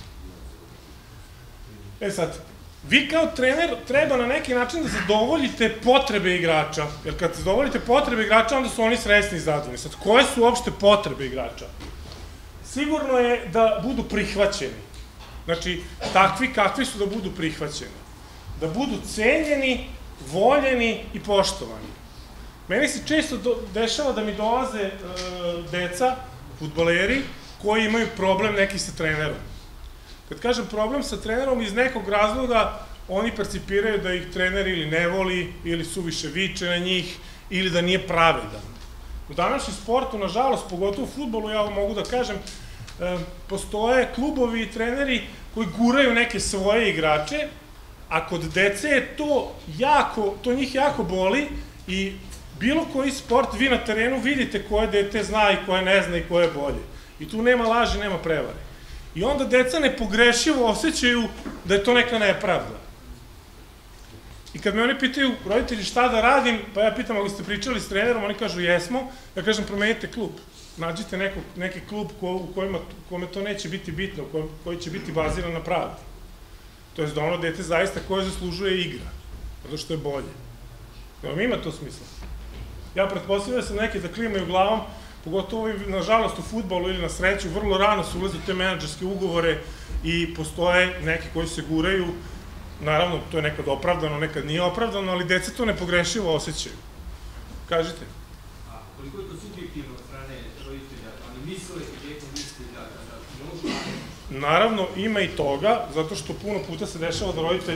E sad, vi kao trener treba na neki način da zadovoljite potrebe igrača. Jer kad zadovoljite potrebe igrača, onda su oni srećni i zadovoljni. Sad, koje su uopšte potrebe igrača? Sigurno je da budu prihvaćeni. Znači, takvi kakvi su da budu prihvaćeni. Da budu cenjeni, voljeni i poštovani. Meni se često dešava da mi dolaze deca, fudbaleri, koji imaju problem neki sa trenerom. Kad kažem problem sa trenerom, iz nekog razloga oni percipiraju da ih trener ili ne voli, ili suviše viče na njih, ili da nije pravedan. U današnjem sportu, nažalost, pogotovo u fudbalu, ja vam mogu da kažem, postoje klubovi i treneri koji guraju neke svoje igrače, a kod dece je to jako, to njih jako boli i bilo koji sport vi na terenu vidite koje dete zna i koje ne zna i koje je bolje. I tu nema laži, nema prevare. I onda deca nepogrešivo osjećaju da je to neka nepravda. I kad me oni pitaju, roditelji, šta da radim, pa ja pitam, ako ste pričali s trenerom, oni kažu jesmo, ja kažem promenite klub. Nađite neki klub u kome to neće biti bitno, koji će biti baziran na pravdi. To je da ono dete zaista koje zaslužuje igra, zato što je bolje. Evo mi ima to smisla. Ja pretpostavljam da se neki da klimaju glavom, pogotovo i nažalost u fudbalu ili na sreću, vrlo rano se ulaze u te menadžerske ugovore i postoje neki koji se guraju. Naravno, to je nekad opravdano, nekad nije opravdano, ali dece to nepogrešivo osjećaju. Kažite. A koliko je to subjektivno od strane roditelja? Oni misle i djeto misli da možda... Naravno, ima i toga, zato što puno puta se dešava da roditelj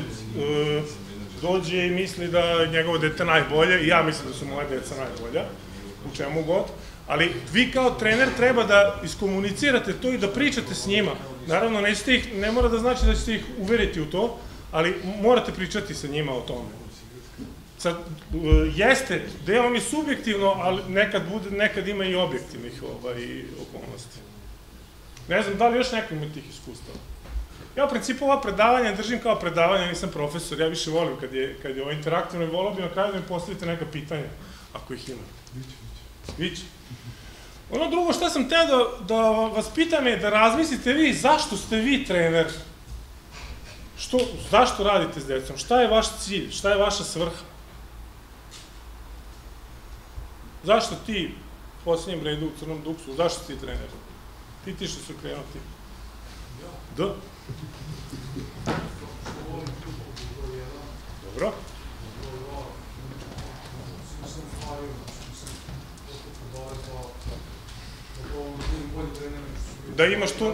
dođe i misli da je njegovo dete najbolje, i ja mislim da su moje deca najbolja, u čemu god, ali vi kao trener treba da iskomunicirate to i da pričate s njima. Naravno, ne mora da znači da ćete ih uveriti u to, ali morate pričati sa njima o tome. Sad, jeste, delom je subjektivno, ali nekad ima i objektivnih okolnosti. Ne znam, da li još neko ima tih iskustava? Ja u principu ova predavanja držim kao predavanja, nisam profesor, ja više volim kad je ovo interaktivno i volio bi na kraju da mi postavite neka pitanja, ako ih ima. Viće. Ono drugo što sam teo da vas pitam je da razmislite vi zašto ste vi trener. Zašto radite s decom? Šta je vaš cilj? Šta je vaša svrha? Zašto ti u posljednjem redu u Crnom Duksu, zašto ti trener? Ti ti što su krenuti. Da. Dobro. Da imaš tu...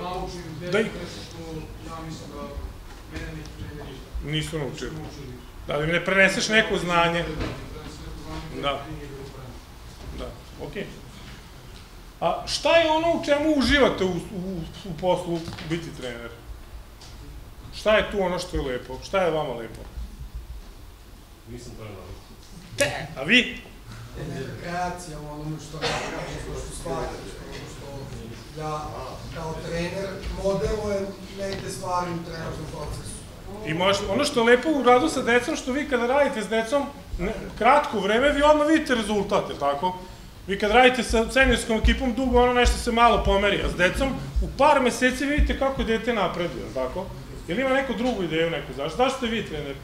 Nisu naučili. Da li mi ne preneseš neko znanje. Da. Da, okej. A šta je ono u čemu uživate u poslu biti trener? Šta je tu ono što je lepo? Šta je vama lepo? Nisam to je naravno. Te, a vi? Kreacija u onome što stvari. Ja kao trener modelujem neke stvari u trenažnom procesu. I ono što je lepo u radu sa decom, što vi kada radite s decom kratko vreme, vi odmah vidite rezultate, tako? Vi kad radite sa seniorskom ekipom dugo, ono nešto se malo pomeri, a s decom u par meseci vidite kako dete napreduje, tako? Ili ima neku drugu ideju, neku zašto? Zašto ste vi trener?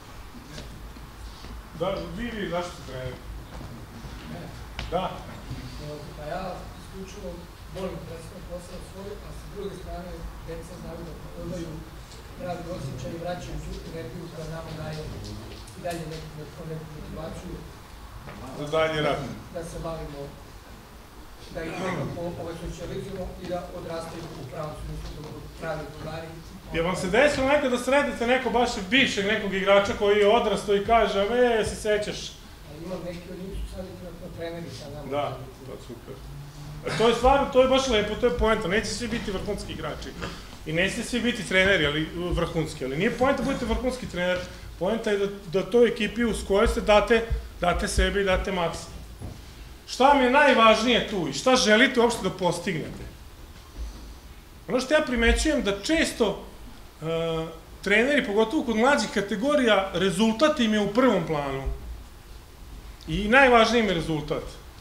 Da, vi, vi, zašto ste trener? Da. Pa ja isključivo volim predstavno posao svoj, a sa druge strane deca znaju da imaju pravi osjećaj i vraćaju tu energiju koja nama daje i dalje neku motivaciju. Za dalje rad. Da se bavimo, da ih nekako socijalizujemo i da odrastaju u pravom smislu, da budu pravi drugari. Je vam se desilo nekad da sredite neko baš bivšeg nekog igrača koji je odrastao i kaže, e, se sećaš? Imam neki od njih su sad i treneri sa nama. Da, to je super. To je stvarno, to je baš lepo, to je poenta. Neće svi biti vrhunski igrači. I neće svi biti treneri, ali vrhunski. Ali nije poenta da budete vrhunski trener. Poenta je da toj ekipi uz kojoj ste date sebi i date maksimum. Šta vam je najvažnije tu i šta želite uopšte da postignete? Ono što ja primećujem da često treneri, pogotovo kod mlađih kategorija, rezultat im je u prvom planu. I najvažniji im je rezultat.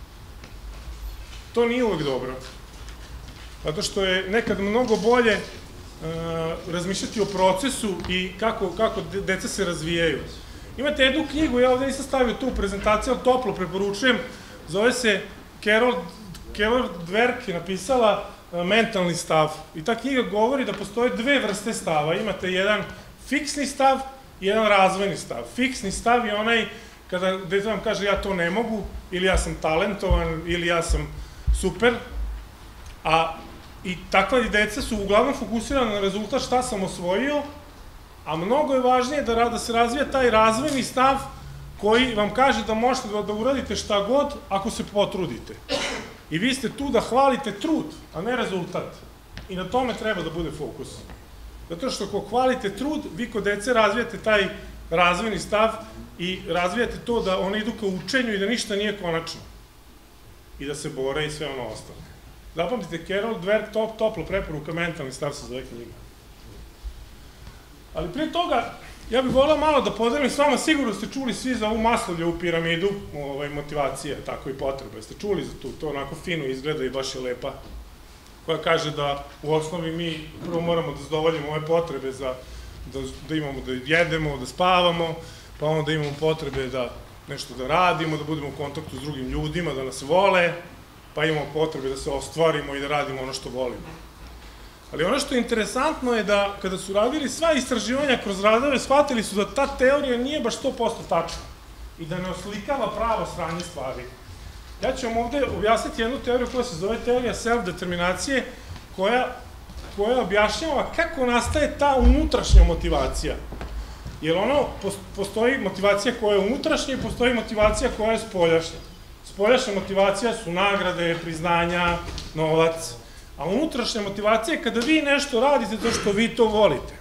To nije uvek dobro. Zato što je nekad mnogo bolje razmišljati o procesu i kako deca se razvijaju. Imate jednu knjigu, ja ovde nisam stavio tu prezentaciju, ali toplo preporučujem, zove se Carol Dweck je napisala Mentalni stav. I ta knjiga govori da postoje dve vrste stava. Imate jedan fiksni stav i jedan razvojni stav. Fiksni stav je onaj kada dete vam kaže ja to ne mogu, ili ja sam talentovan, ili ja sam super, a i takva deca su uglavnom fokusirana na rezultat šta sam osvojio, a mnogo je važnije da se razvija taj razvojni stav koji vam kaže da možete da uradite šta god ako se potrudite. I vi ste tu da hvalite trud, a ne rezultat. I na tome treba da bude fokus. Zato što ako hvalite trud, vi kod dece razvijate taj razvojni stav i razvijate to da one idu ka učenju i da ništa nije konačno. I da se bore i sve ono ostalo. Zapamtite, Carol Dweck, toplo preporuka, Mentalni stav se zove knjiga. Ali prije toga, ja bih volao malo da podelim s vama, sigurno ste čuli svi za ovu Maslowljevu piramidu motivacije, tako i potrebe. Ste čuli za tu, to onako fino izgleda i baš je lepa, koja kaže da u osnovi mi prvo moramo da zadovoljimo ove potrebe za da imamo da jedemo, da spavamo, pa onda imamo potrebe da nešto da radimo, da budemo u kontaktu s drugim ljudima, da nas vole, pa imamo potrebe da se ostvarimo i da radimo ono što volimo. Ali ono što je interesantno je da kada su radili sva istraživanja kroz radove, shvatili su da ta teorija nije baš sto posto tačna i da ne oslikava pravo sranje stvari. Ja ću vam ovde objasniti jednu teoriju koja se zove teorija self-determinacije, koja objašnjava kako nastaje ta unutrašnja motivacija. Jer ono, postoji motivacija koja je unutrašnja i postoji motivacija koja je spoljašnja. Spoljašnja motivacija su nagrade, priznanja, novac. A unutrašnja motivacija je kada vi nešto radite to što vi to volite.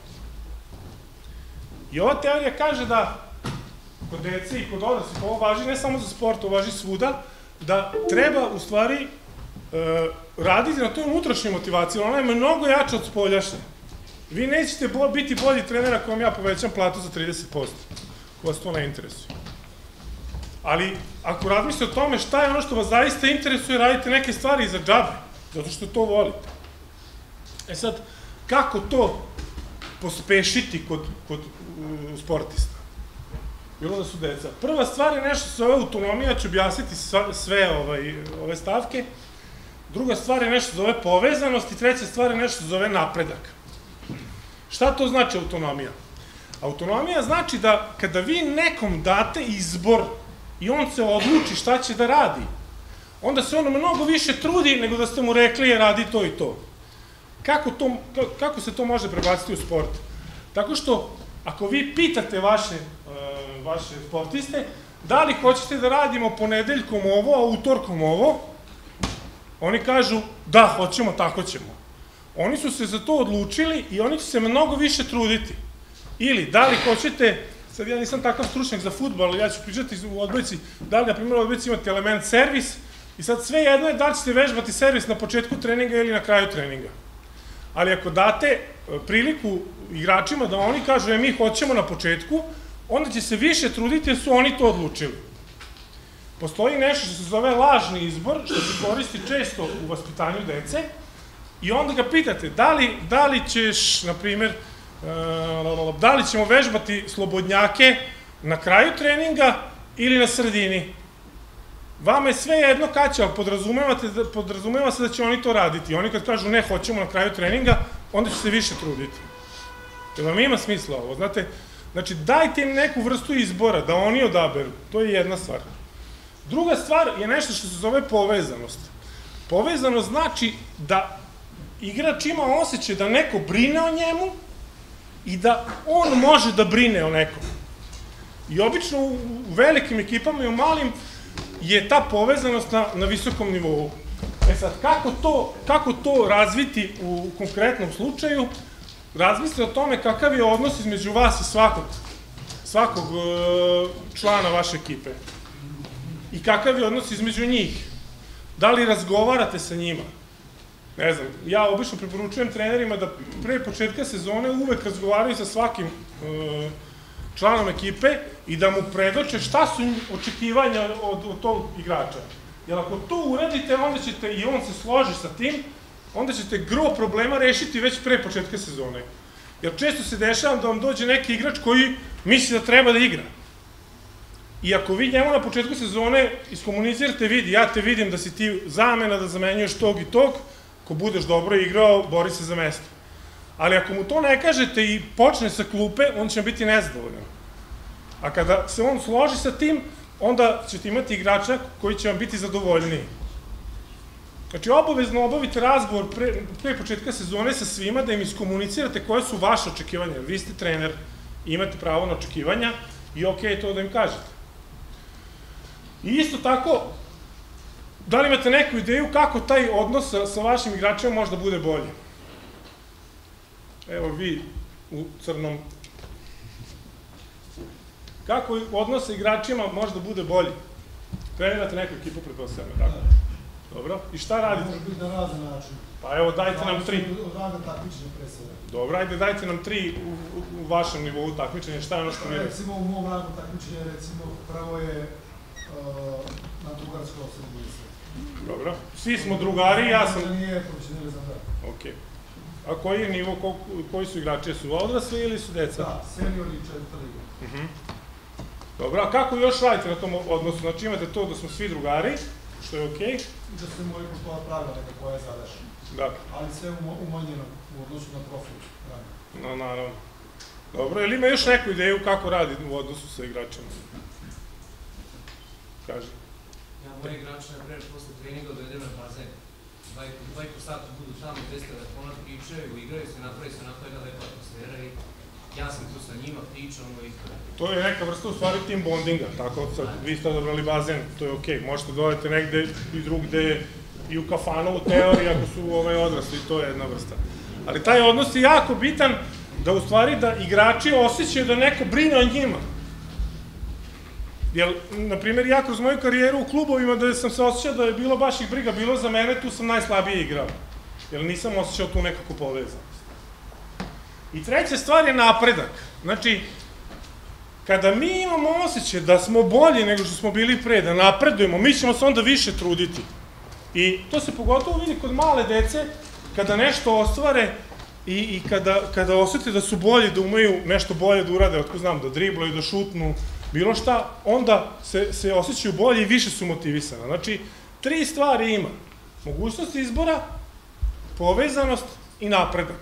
I ova teorija kaže da kod dece i kod odraslih, ovo važi ne samo za sport, ovo važi svuda, da treba u stvari raditi na toj unutrašnjoj motivaciji, ona je mnogo jača od spoljašnje. Vi nećete biti bolji trener ako vam ja povećam platu za trideset posto, ko vas to ne interesuje. Ali ako razmislite o tome šta je ono što vas zaista interesuje, radite neke stvari za džabe, zato što to volite. E sad, kako to pospešiti kod sportista? Bilo da su deca. Prva stvar je nešto se zove autonomija, ću objasniti sve ove stavke. Druga stvar je nešto se zove povezanost i treća stvar je nešto se zove napredak. Šta to znači autonomija? Autonomija znači da kada vi nekom date izbor i on se odluči šta će da radi, onda se on mnogo više trudi nego da ste mu rekli je radi to i to. Kako se to može prebaciti u sport? Tako što ako vi pitate vaše sportiste da li hoćete da radimo ponedeljkom ovo, a utorkom ovo, oni kažu da, hoćemo, tako ćemo. Oni su se za to odlučili i oni će se mnogo više truditi. Ili, da li hoćete, sad ja nisam takav stručnjak za fudbal, ali ja ću pričati u odbojci, da li, na primjer, u odbojci imate element servis i sad sve jedno je da li ćete vežbati servis na početku treninga ili na kraju treninga. Ali ako date priliku igračima da oni kažu e, mi hoćemo na početku, onda će se više truditi jer su oni to odlučili. postoji nešto što se zove lažni izbor, što se koristi često u vaspitanju dece, i onda ga pitate, da li, da li ćeš, na primjer, da li ćemo vežbati slobodnjake na kraju treninga ili na sredini. Vama je sve jedno kad će, ali podrazumeva se da će oni to raditi. Oni kad kažu ne, hoćemo na kraju treninga, onda će se više truditi. Jer vam ima smisla ovo, znate? Znači, dajte im neku vrstu izbora, da oni odaberu. To je jedna stvar. Druga stvar je nešto što se zove povezanost. Povezanost znači da igrač ima osjećaj da neko brine o njemu i da on može da brine o nekom. I obično u velikim ekipama i u malim je ta povezanost na visokom nivou. E sad, kako to razviti u konkretnom slučaju? Razmislite o tome kakav je odnos između vas i svakog člana vaše ekipe. I kakav je odnos između njih. Da li razgovarate sa njima? Ne znam, ja obično preporučujem trenerima da pre početka sezone uvek razgovaraju sa svakim članom ekipe i da mu predoče šta su očekivanja od tog igrača. Jer ako to uradite, onda ćete, i on se složi sa tim, onda ćete gro problema rešiti već pre početka sezone. Jer često se dešava da vam dođe neki igrač koji misli da treba da igra. I ako vi njemu na početku sezone iskomunicirate, vidi, ja te vidim da si ti zamena, da zamenjuješ tog i tog, ko budeš dobro igrao, bori se za mesto. Ali ako mu to ne kažete i počne sa klupe, on će biti nezadovoljan. A kada se on složi sa tim, onda ćete imati igrača koji će vam biti zadovoljniji. Znači, obavezno obavite razgovor pre početka sezone sa svima, da im iskomunicirate koje su vaše očekivanja. Vi ste trener, imate pravo na očekivanja i okej je to da im kažete. I isto tako, da li imate neku ideju kako taj odnos sa vašim igračima može da bude bolji? Evo vi u crnom. Kako odnos sa igračima može da bude bolji? Trenirate neku ekipu, pretpostavljam, tako? Dobro. I šta radite? Može biti na razne načine. Pa evo, dajte nam tri. Od ranga takmičenja pre svega. Dobro, ajde, dajte nam tri u vašem nivou takmičenja. Šta je ono što vi radite? Recimo, u mom rangu takmičenja, recimo, prvo je na drugarsko osrednjice. Dobro. Svi smo drugari, ja sam... Nije profesionalizam, da. Okej. A koji je nivo, koji su igrači? Su odrasli ili su deca? Da, senior i četvrta liga. Dobro, a kako još radite na tom odnosu? Znači imate to da smo svi drugari, što je okej. I da se moji poslova pravila neka koja je zadešena. Da. Ali sve umanjeno u odnosu na profil. No, naravno. Dobro, ili ima još neku ideju kako radi u odnosu sa igračima? Kaži. Ja, moji igrači, na primjer, posle treninga odvedem na bazen. Dva i po sata budu tamo, bez telefona, pričaju, igraju se, napravi se onako jedna lepa atmosfera i ja sam tu sa njima, pričam i... To je neka vrsta u stvari team bondinga, tako sad vi ste odabrali bazen, to je okej, možete dodati negde i drugde i u kafanu u teoriji ako su odrasli, to je jedna vrsta. Ali taj odnos je jako bitan da u stvari da igrači osjećaju da neko brine o njima. Jer, na primjer, ja kroz moju karijeru u klubovima da sam se osjećao da je bilo baš ih briga, bilo za mene, tu sam najslabije igrao. Jer nisam osjećao tu nekako povezanost. I treća stvar je napredak. Znači, kada mi imamo osjećaj da smo bolji nego što smo bili pre, da napredujemo, mi ćemo se onda više truditi. I to se pogotovo vidi kod male dece, kada nešto ostvare i kada osjete da su bolji, da umeju nešto bolje da urade, otko znam, da driblaju, da šutnu, bilo šta, onda se osjećaju bolje i više su motivisane. Znači, tri stvari ima. Mogućnost izbora, povezanost i napredak.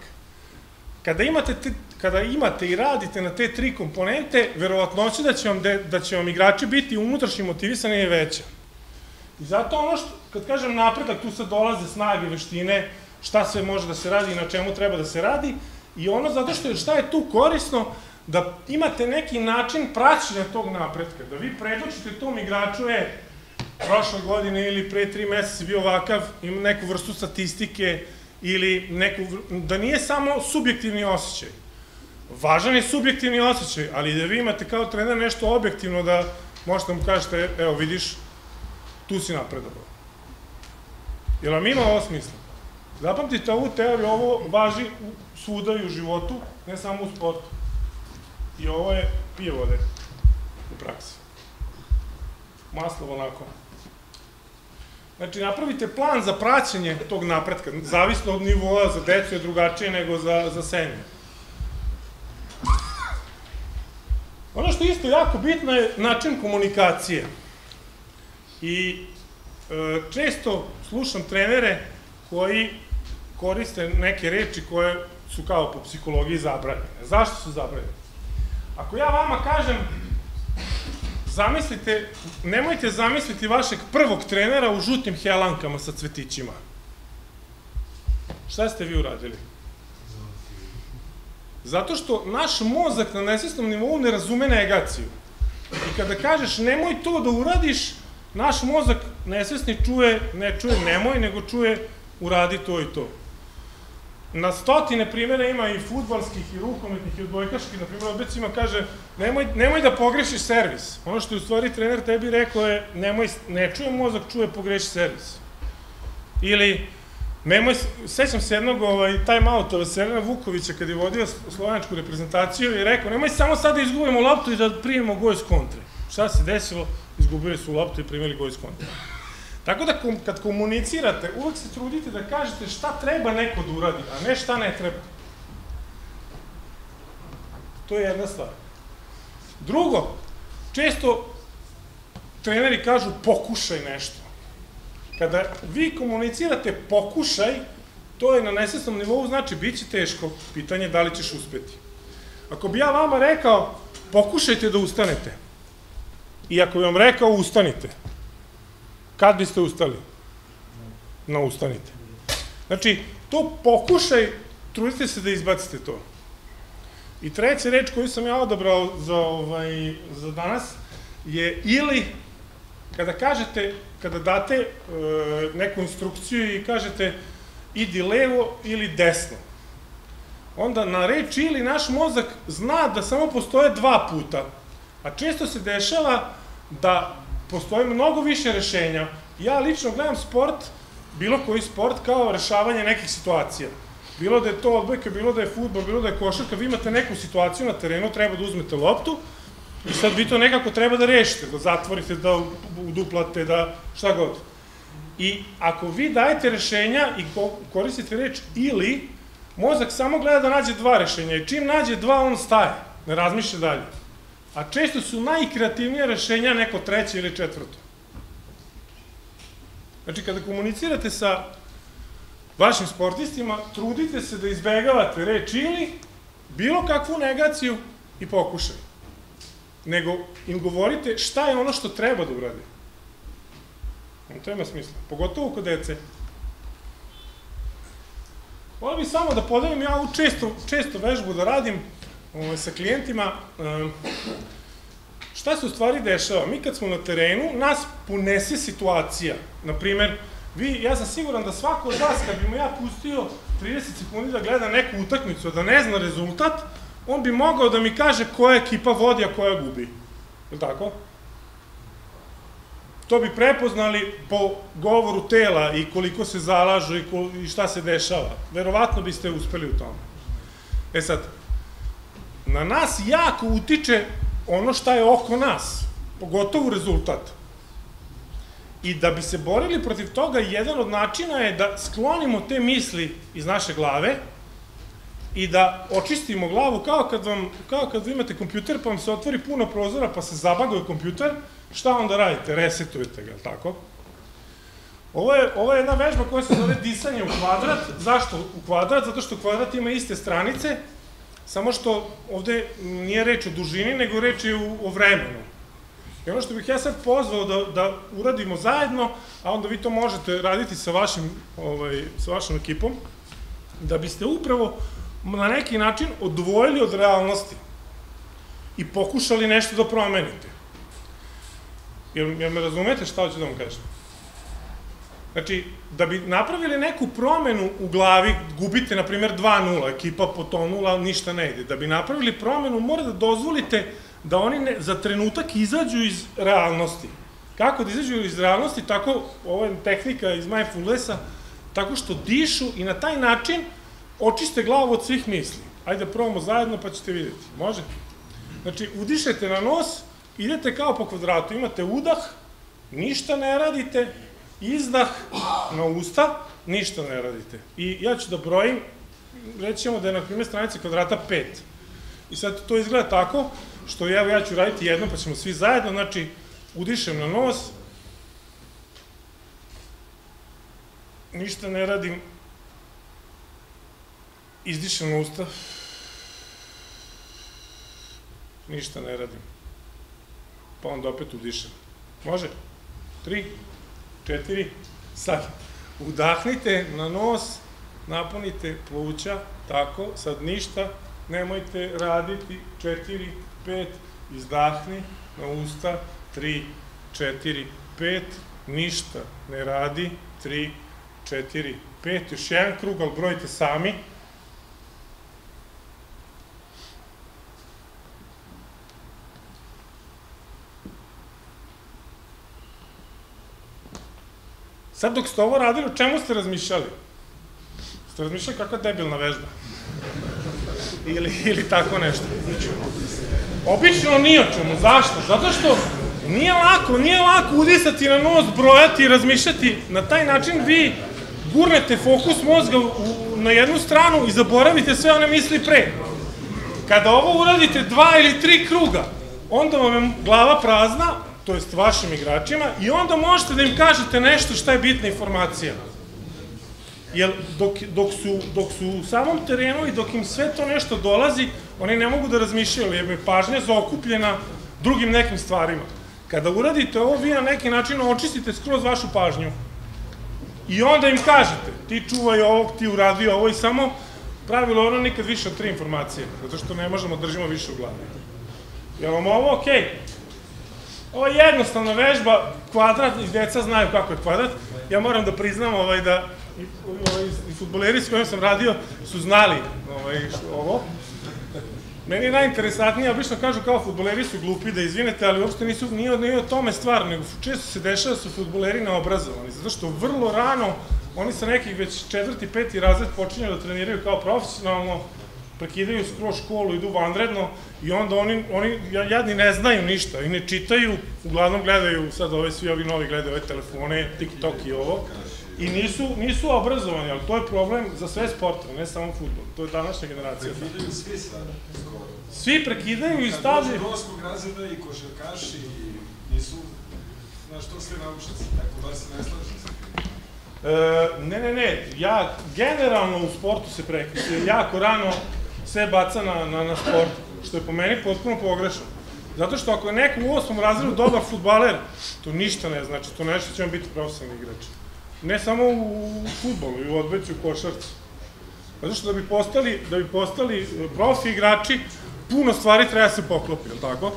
Kada imate i radite na te tri komponente, verovatnoće da će vam igrači biti unutrašnji motivisani je veća. I zato ono što, kad kažem napredak, tu sad dolaze snage, veštine, šta sve može da se radi i na čemu treba da se radi, i ono zato što šta je tu korisno, da imate neki način praćenja tog napretka, da vi predočite tom igraču, e, prošle godine ili pre tri meseca si bio ovakav, ima neku vrstu statistike, ili da nije samo subjektivni osjećaj. Važan je subjektivni osjećaj, ali da vi imate kao trener nešto objektivno da možete mu kažete, evo vidiš, tu si napredovao. Jel vam ima ovo smisla? Zapamtite ovu teoriju, ovo važi svuda i u životu, ne samo u sportu. I ovo je pije vode u praksi. Maslov onako. Znači, napravite plan za praćenje tog napretka, zavisno od nivoa, za decu je drugačije nego za senior. Ono što je isto jako bitno je način komunikacije. I često slušam trenere koji koriste neke reči koje su kao po psihologiji zabranjene. Zašto su zabranjene? Ako ja vama kažem, zamislite, nemojte zamisliti vašeg prvog trenera u žutim helankama sa cvetićima. Šta ste vi uradili? Zato što naš mozak na nesvesnom nivou ne razume negaciju. I kada kažeš nemoj to da uradiš, naš mozak nesvesni čuje, ne čuje nemoj, nego čuje uradi to i to. Na stotine primjera ima i fudbalskih, i rukometnih, i odbojkaških, na primjer, odbojcima kaže nemoj da pogrešiš servis. Ono što je u stvari trener tebi rekao je ne čuje mozak, čuje pogreši servis. Ili, sećam se jednog time-outa Veselina Vukovića kad je vodio slovenačku reprezentaciju i rekao nemoj samo sad da izgubimo loptu i da primimo gol iz kontre. Šta se desilo? Izgubili su loptu i primili gol iz kontre. Tako da kad komunicirate, uvek se trudite da kažete šta treba neko da uradi, a ne šta ne treba. To je jedna stvar. Drugo, često treneri kažu pokušaj nešto. Kada vi komunicirate pokušaj, to je na nesvesnom nivou, znači bit će teško, pitanje da li ćeš uspeti. Ako bi ja vama rekao pokušajte da ustanete, i ako bi vam rekao ustanite, kad biste ustali? Na ustanite. Znači, to pokušaj, trudite se da izbacite to. I treća reč koju sam ja odabrao za danas je ili, kada kažete, kada date neku instrukciju i kažete idi levo ili desno, onda na reč ili naš mozak zna da samo postoje dva puta, a često se dešava da postoje mnogo više rešenja. Ja lično gledam sport, bilo koji sport, kao rešavanje nekih situacija. Bilo da je to odbojka, bilo da je fudbal, bilo da je košarka, vi imate neku situaciju na terenu, treba da uzmete loptu i sad vi to nekako treba da rešite, da zatvorite, da uduplate, da šta god. I ako vi dajete rešenja i koristite reč ili, mozak samo gleda da nađe dva rešenja i čim nađe dva, on staje, ne razmišlja dalje. A često su najkreativnije rešenja neko treće ili četvrto. Znači, kada komunicirate sa vašim sportistima, trudite se da izbegavate reč ili, bilo kakvu negaciju i pokušaj. Nego im govorite šta je ono što treba da uradi. To ima smisla, pogotovo kod dece. Volio bih samo da podelim, ja ovu često vežbu da radim sa klijentima. Šta se u stvari dešava? Mi kad smo na terenu, nas ponese situacija. Naprimer, ja sam siguran da svako od vas, kad bi mu ja pustio trideset sekundi da gleda neku utakmicu, a da ne zna rezultat, on bi mogao da mi kaže koja ekipa vodi, a koja gubi. Je li tako? To bi prepoznali po govoru tela i koliko se zalažu i šta se dešava. Verovatno biste uspeli u tome. E sad, na nas jako utiče ono šta je oko nas, pogotovo rezultat. I da bi se borili protiv toga, jedan od načina je da sklonimo te misli iz naše glave i da očistimo glavu, kao kad vi imate kompjuter pa vam se otvori puno prozora pa se zabaguje kompjuter, šta onda radite? Resetujete ga, tako? Ovo je jedna vežba koja se zove disanje u kvadrat. Zašto u kvadrat? Zato što kvadrat ima iste stranice, samo što ovde nije reč o dužini, nego reč je o vremenu. I ono što bih ja sad pozvao da uradimo zajedno, a onda vi to možete raditi sa vašom ekipom, da biste upravo na neki način odvojili od realnosti i pokušali nešto da promenite. Jel me razumete šta hoću da vam kažem? Znači, da bi napravili neku promenu u glavi, gubite, na primjer, dva nula, ekipa potonula, ništa ne ide. Da bi napravili promenu, mora da dozvolite da oni za trenutak izađu iz realnosti. Kako da izađu iz realnosti? Tako, ovo je tehnika iz mindfulnessa, tako što dišu i na taj način očiste glavu od svih misli. Ajde, probamo zajedno pa ćete vidjeti. Može? Znači, udišete na nos, idete kao po kvadratu, imate udah, ništa ne radite, izdah na usta, ništa ne radite. I ja ću da brojim, rećemo da je na primjer stranica kvadrata pet. I sad to izgleda tako, što evo ja ću raditi jedno, pa ćemo svi zajedno, znači udišem na nos, ništa ne radim, izdišem na usta, ništa ne radim, pa onda opet udišem. Može? Tri, četiri, sad udahnite na nos, napunite pluća, tako, sad ništa, nemojte raditi, četiri, pet, izdahni na usta, tri, četiri, pet, ništa ne radi, tri, četiri, pet, još jedan krug, ali brojite sami. Sad dok ste ovo radili, o čemu ste razmišljali? Ste razmišljali kakva debilna vežba? Ili tako nešto. Obično ni o čemu. Zašto? Zato što nije lako, nije lako udisati na nos, brojati i razmišljati. Na taj način vi gurnete fokus mozga na jednu stranu i zaboravite sve one misli pre. Kada ovo uradite dva ili tri kruga, onda vam je glava prazna, to jest vašim igračima, i onda možete da im kažete nešto šta je bitna informacija. Jer dok su u samom terenu i dok im sve to nešto dolazi, oni ne mogu da razmišljaju, jer je pažnja zaokupljena drugim nekim stvarima. Kada uradite ovo, vi na neki način očistite skroz vašu pažnju. I onda im kažete, ti čuvaj ovog, ti uradi ovo, i samo pravilo ono nikad više od tri informacije, zato što ne možemo da držimo više u glavi. Je vam ovo okej? Ovo je jednostavna vežba, kvadrat, i deca znaju kako je kvadrat. Ja moram da priznam da i fudbaleri s kojim sam radio su znali ovo. Meni je najinteresantnije, obično kažu kao fudbaleri su glupi, da izvinete, ali uopšte nije o tome stvar, nego često se dešava da su fudbaleri neobrazovani, zato što vrlo rano oni sa nekih već četvrti, peti razred počinju da treniraju kao profesionalno, prekidaju skroz školu, idu vanredno, i onda oni jadni ne znaju ništa i ne čitaju, uglavnom gledaju, sad ove svi ovi novi gledaju ove telefone, TikTok i ovo, i nisu obrazovani, ali to je problem za sve sportove, ne samo fudbal, to je današnja generacija. Prekidaju svi sada. Svi prekidaju i stavljaju... Kad dođu doskog razreda i košarkaši nisu, znaš, to sve naučnici, tako da se ne slažem sa tim. Ne, ne, ne, ja generalno u sportu se prekidaju, jako rano sve baca na sport, što je po meni potpuno pogrešno. Zato što ako je neko u osmom razredu dobar fudbaler, to ništa ne znači, to nešto će vam biti profesionalni igrač. Ne samo u fudbalu, i u odbojci, u košarci. Zato što da bi postali profi igrači, puno stvari treba se poklopi, je li tako?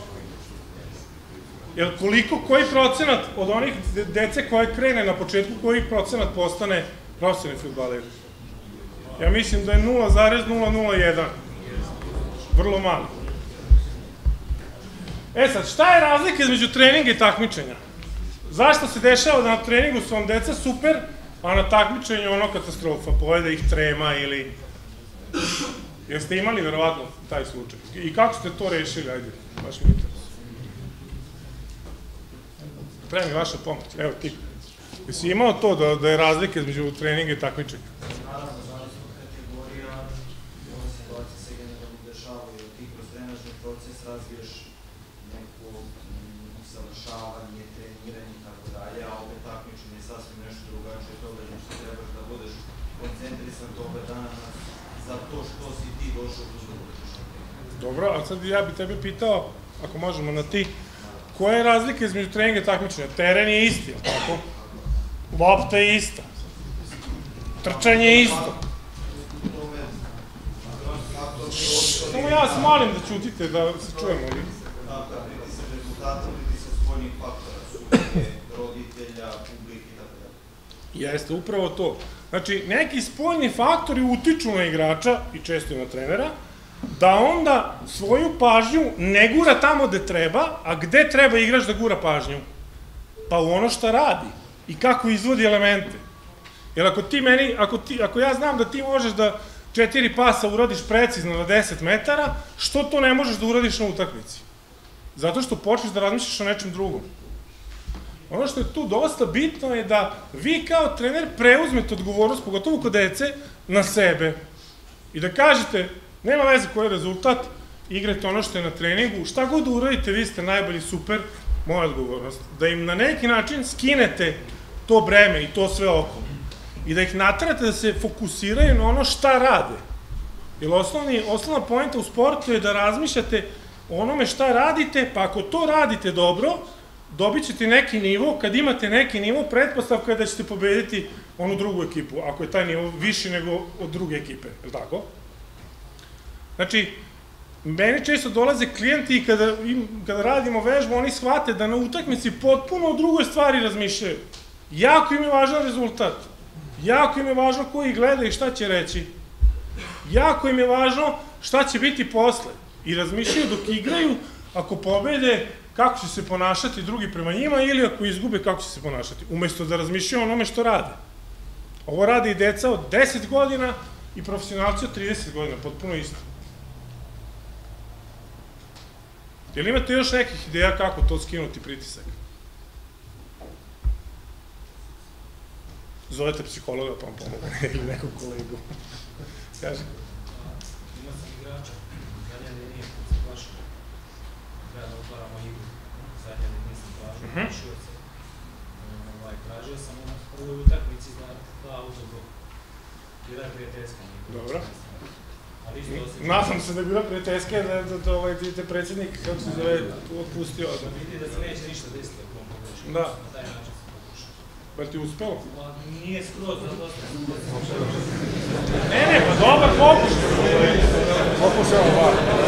Jer koliko, koji procenat od onih dece koje krene na početku, koji procenat postane profesionalni fudbaler? Ja mislim da je nula zarez nula nula jedan. Vrlo mali. E sad, šta je razlika između treninga i takmičenja? Zašto se dešava da na treningu su vam deca super, a na takmičenju ono katastrofa, pojede ih trema ili... Jeste imali verovatno taj slučaj? I kako ste to rešili, ajde, baš mi interes. Treba mi vaša pomoć, evo ti. Jesi imao to da je razlika između treninga i takmičenja? Naravno, zavisno od kategorija, ove situacije se generalno dešavaju, ti kroz trenažni proces razviješ neko usavršavanje, treniranje i tako dalje, a opet takmičenje je sasvim nešto drugačije toga, znači trebaš da budeš koncentrisan toga dana za to što si ti došao tu da budeš. Dobro, a sad ja bih tebe pitao, ako možemo na ti, koja je razlika između treninga i takmičenja? Teren je isti, ali tako? Lopta je ista. Trčanje je isto. Samo ja vas molim da ćutite, da se čujemo. Dakle, vidi se rezultata, vidi se spoljnih faktora, sudije, roditelja, publike i tako dalje. Jeste, upravo to. Znači, neki spoljni faktori utiču na igrača, i često i na trenera, da onda svoju pažnju ne gura tamo gde treba, a gde treba igrač da gura pažnju? Pa u ono šta radi i kako izvodi elemente. Jer ako ti meni, ako ja znam da ti možeš da četiri pasa uradiš precizno na deset metara, što to ne možeš da uradiš na utakmici? Zato što počneš da razmišljaš o nečem drugom. ono što je tu dosta bitno je da vi kao trener preuzmete odgovornost, pogotovo kod dece, na sebe. I da kažete, nema veze koji je rezultat, igrate ono što je na treningu, šta god uradite, vi ste najbolji, super, moja odgovornost. Da im na neki način skinete to breme i to sve oko. I da ih naterate da se fokusiraju na ono šta rade. Jer osnovna poenta u sportu je da razmišljate o onome šta radite, pa ako to radite dobro, dobit ćete neki nivo, kad imate neki nivo, pretpostavka je da ćete pobediti onu drugu ekipu, ako je taj nivo viši nego od druge ekipe, je li tako? Znači, meni često dolaze klijenti i kada radimo vežbu, oni shvate da na utakmici potpuno o drugoj stvari razmišljaju. Jako im je važan rezultat, jako im je važno ko ih gleda i šta će reći, jako im je važno šta će biti posle i razmišljaju dok igraju, ako pobede, kako će se ponašati drugi prema njima ili ako izgube, kako će se ponašati, umesto da razmišljaju o onome što rade. Ovo rade i deca od deset godina i profesionalci od trideset godina, potpuno isto. Jel imate još nekih ideja kako to skinuti pritisak? Zovete psihologa pa vam pomogne ili nekog kolegu. Kaži. Ima sam igrača, zadnja linija kad se plašao. Treba da otvaramo igru. Zadnja linija sam plašao, plašio se. Tražio sam u prvoj utakmici da autogol. Bila je prijateljska. Dobro. Nadam se da je bila prijateljska, da ti te predsjednik, kako se zove, otpustio. Vidi da se neće ništa desiti ako on pogreši. Da. Na taj način sam pokušao. Pa ti uspelo? Nije skroz, da dosta. Ne, ne, pa dobar fokus. Fokus je ovo.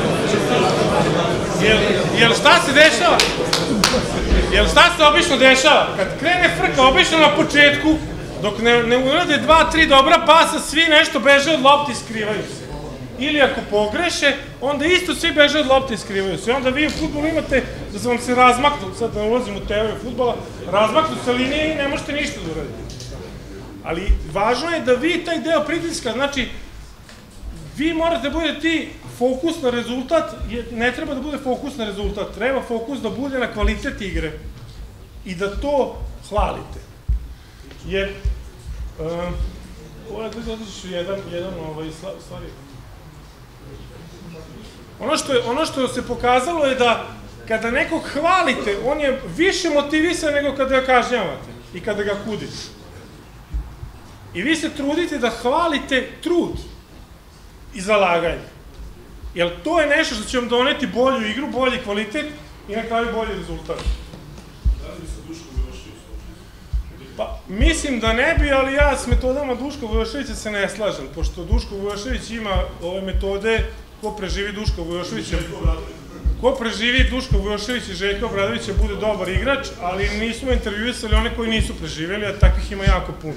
Jel šta se dešava? Jel šta se obično dešava? Kad krene frka, obično na početku, dok ne urade dva, tri dobra pasa, svi nešto beže od lopte i skrivaju se. Ili ako pogreše, onda isto svi beže od lopte i skrivaju se. I onda vi u fudbalu imate da se vam se razmaknu, sad da ne ulazim u teoriju fudbala, razmaknu sa linije i ne možete ništa da uradite. Ali važno je da vi taj deo pritiska, znači, vi morate da budete ti fokus na rezultat, ne treba da bude fokus na rezultat, treba fokus da bude na kvalitet igre i da to hvalite. Jer, ovo je da dođeš jedan, jedan, ovaj, stvari. Ono što se pokazalo je da kada nekog hvalite, on je više motivisan nego kada ga kažnjavate i kada ga kudite. I vi se trudite da hvalite trud i zalaganje. Jer to je nešto što će vam doneti bolju igru, bolji kvalitet i na kraju bolji rezultat. Da li bi se Duško Vujošević? Pa, mislim da ne bi, ali ja s metodama Duška Vujoševića se ne slažem, pošto Duško Vujošević ima ove metode. Ko preživi Duška Vujoševića, ko preživi Duška Vujoševića i Željka Obradovića bude dobar igrač, ali nismo intervjuisali one koji nisu preživjeli, a takvih ima jako puno.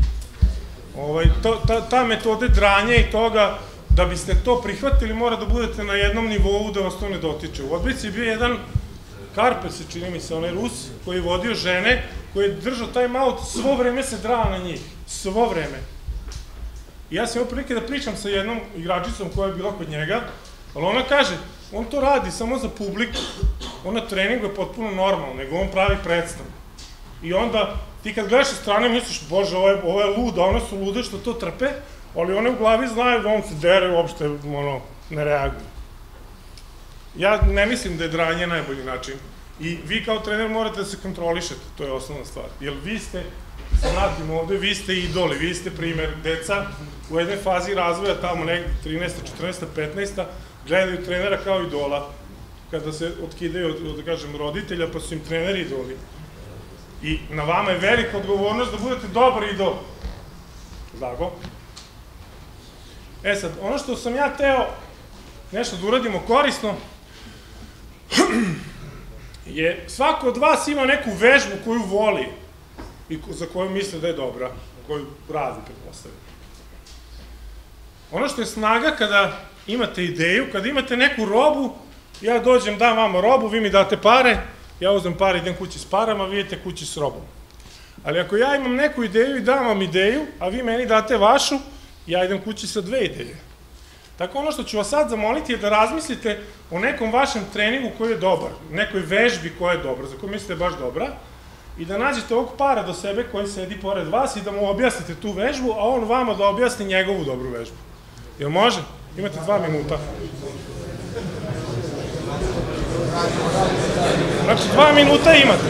Ta metode dranja i toga, da biste to prihvatili, mora da budete na jednom nivou da vas to ne dotiče. U odbici je bio jedan Karpes, čini mi se, onaj Rus, koji je vodio žene, koji je držao time out, svo vreme se drao na njih, svo vreme. I ja sam imao prilike da pričam sa jednom igračicom koja je bila kod njega, ali ona kaže, on to radi samo za publiku, on na treningu je potpuno normalno, nego on pravi predstavu. I onda ti kad gledaš sa strane misliš, bože, ovo je luda, one su lude što to trpe, ali one u glavi znaju da on se dere, uopšte ne reaguju. Ja ne mislim da je dranje najbolji način. I vi kao trener morate da se kontrolišete, to je osnovna stvar. Jer vi ste, se vratim ovde, vi ste idoli, vi ste primer deca u jednoj fazi razvoja, tamo negde trinaesta, četrnaesta, petnaesta, gledaju trenera kao idola, kada se otkidaju od, da kažem, roditelja, pa su im treneri idoli. I na vama je velika odgovornost da budete dobar idol. Tako? E sad, ono što sam ja teo nešto da uradimo korisno, je svako od vas ima neku vežbu koju voli i za koju misle da je dobra, koju radi, pretpostavljam. Ono što je snaga kada imate ideju, kada imate neku robu, ja dođem, dam vama robu, vi mi date pare, ja uzem pare, idem kući s parama, vi idete kući s robom. Ali ako ja imam neku ideju i dam vam ideju, a vi meni date vašu, ja idem kući sa dve ideje. Tako ono što ću vas sad zamoliti je da razmislite o nekom vašem treningu koji je dobar, nekoj vežbi koja je dobra, za koju mislite baš dobra, i da nađete ovog para do sebe koji sedi pored vas i da mu objasnite tu vežbu, a on vama da objasni njegovu dobru vežbu. Jel može? Imate dva minuta. Znači, dva minuta imate.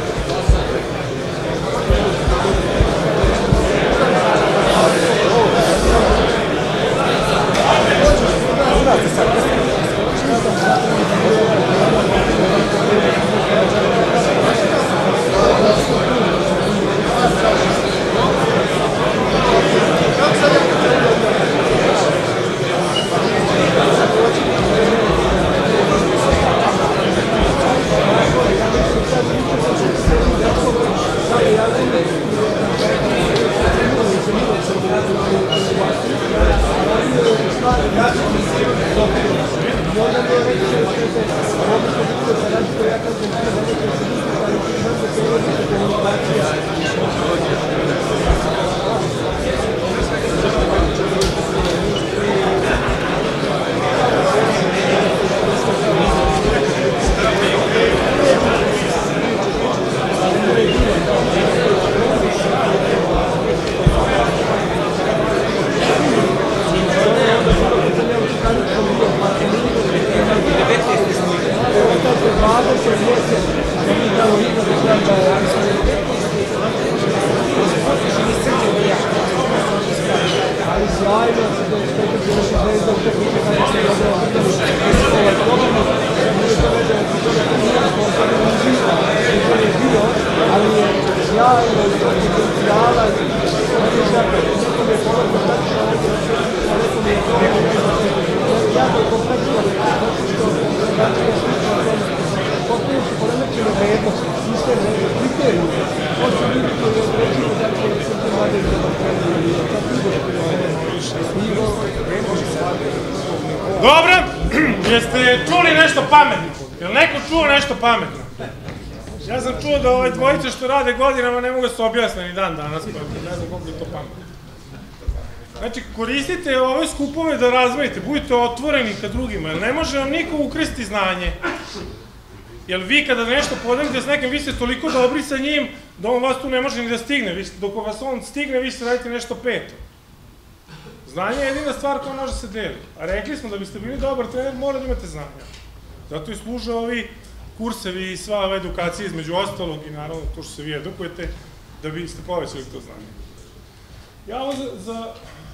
Dobro, jeste čuli nešto pametno? Je li neko čuo nešto pametno? Ja sam čuo da ove dvojice što rade godinama ne mogu se objasniti ni dan danas, pa ne znam koliko je to pametno. Znači, koristite ove skupove da razvojite, budite otvoreni ka drugima, jer ne može vam niko ukrsti znanje. Jer vi kada nešto podelite s nekim, vi ste toliko dobri sa njim da on vas tu ne može ni da stigne. Dok vas on stigne, vi ste radite nešto peto. Znanje je jedina stvar koja može se deliti. A rekli smo da biste bili dobar trener, mora da imate znanja. Zato i služe ovi kursevi i sva ova edukacija između ostalog i naravno to što se vi edukujete da biste povećali to znanje. Ja ovo za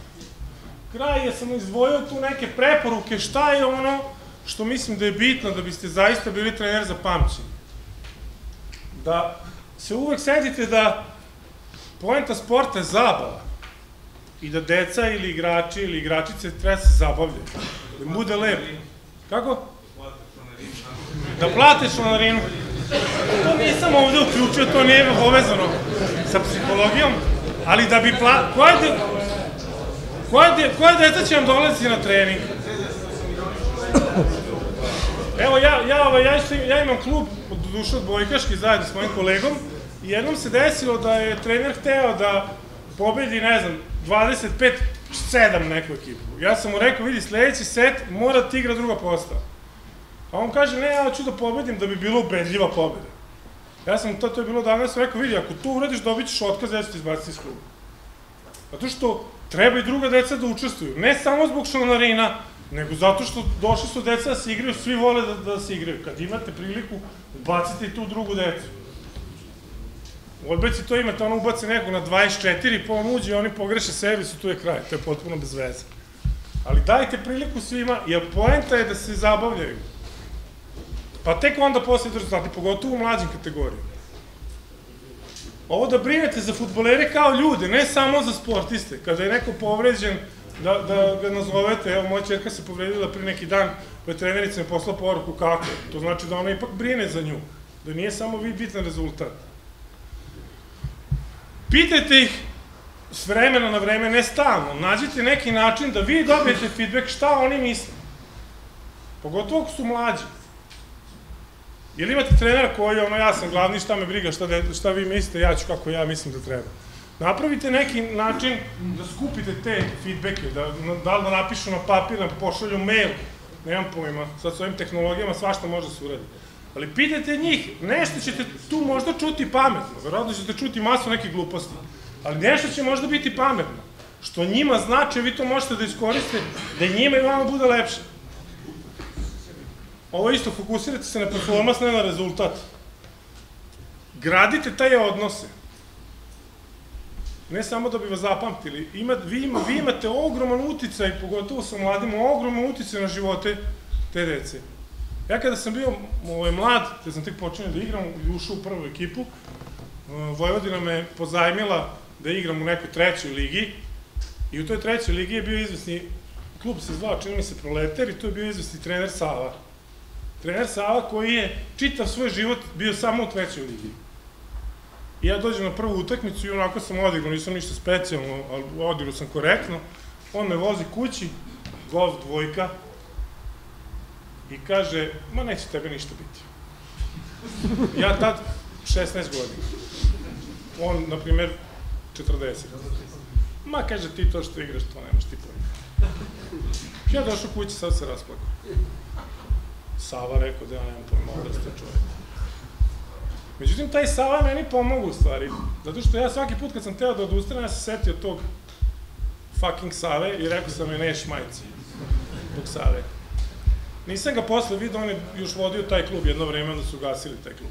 kraj sam izdvojio tu neke preporuke šta je ono što mislim da je bitno da biste zaista bili trener za pamćenje. Da se uvek setite da poenta sporta je zabava i da deca ili igrači ili igračice treba se zabavljaju, da im bude lepo. Kako? Da plate članarinu. To nisam ovde uključio, to nije povezano sa psihologijom, ali da bi platili... Koja deca će vam dolaziti na trening? Evo, ja imam klub, doduše odbojkaški, zajedno s mojim kolegom, i jednom se desilo da je trener hteo da pobedi, ne znam, dvadeset pet sedam neku ekipu. Ja sam mu rekao, vidi, sledeći set mora ti igra druga postava. A on kaže, ne, ja hoću da pobedim da bi bila ubedljiva pobeda. Ja sam, to je bilo danas, rekao, vidi, ako to uradiš, dobit ćeš otkaz, ja ću ti izbaciti iz kluba. Zato što treba i druga deca da učestvuju. Ne samo zbog članarina, nego zato što došli su deca da se igraju, svi vole da se igraju. Kad imate priliku, ubacite i tu drugu decu. U odbojci to imate, ono ubace nekog na dvadeset četiri, pa on uđe i oni pogreše servis i tu je kraj. To je potpuno bez veze. Ali dajte priliku svima, jer poenta je da se zabavljaju. Pa tek onda posle rezultati, pogotovo u mlađim kategorijama. Ovo da brinete za fudbalere kao ljude, ne samo za sportiste. Kada je neko povređen, da ga nazovete, evo, moja ćerka se povredila pre neki dan, pa je trenerica mi poslala poruku kako. To znači da ona ipak brine za nju, da nije samo vi bitan rezultat. Pitajte ih s vremena na vreme, ne stalno, nađite neki način da vi dobijete feedback šta oni misle. Pogotovo ako su mlađi. Ili imate trenera koji je ono, ja sam glavni, šta me briga, šta vi mislite, ja ću kako ja mislim da treba. Napravite neki način da skupite te feedbacke, da li da napišu na papir, da pošalju mail, nemam pojma, sad s ovim tehnologijama svašta može se uraditi. Ali pitajte njih, nešto ćete tu možda čuti pametno, verovatno ćete čuti masu nekih gluposti, ali nešto će možda biti pametno, što njima znači, vi to možete da iskoriste, da njima i vama bude lepše. Ovo isto, fokusirajte se na performans, ne na rezultat. Gradite taj odnose. Ne samo da bi vas zapamtili, vi imate ogroman uticaj, pogotovo sa mladima, ogroman uticaj na živote te dece. Ja kada sam bio mlad, kada sam tek počinio da igram i ušao u prvu ekipu, Vojvodina me pozajmila da igram u nekoj trećoj ligi i u toj trećoj ligi je bio izvesni, klub se zvao, čini mi se, Proletar, i to je bio izvesni trener Sava. Trener Sava koji je čitav svoj život bio samo u trećoj ligi. I ja dođem na prvu utakmicu i onako sam odigrao, nisam ništa specijalno, ali odigrao sam korektno. On me vozi kući, golf dvojka, i kaže, ma neće tebe ništa biti. Ja tad šesnaest godina. On, na primer, četrdeset. Ma, kaže, ti to što igraš, to nemaš ti pojma. Ja došao kući, sad se rasplakao. Sava rekao da ja nemam pojma, odrasta čovjek. Međutim, taj Sava meni pomogu u stvari, zato što ja svaki put kad sam teo da odustanem, ja se setio tog fucking Save i rekao sam je neš majci, tog Save. Nisam ga posle vidio, on je još vodio taj klub jedno vreme, onda su gasili taj klub.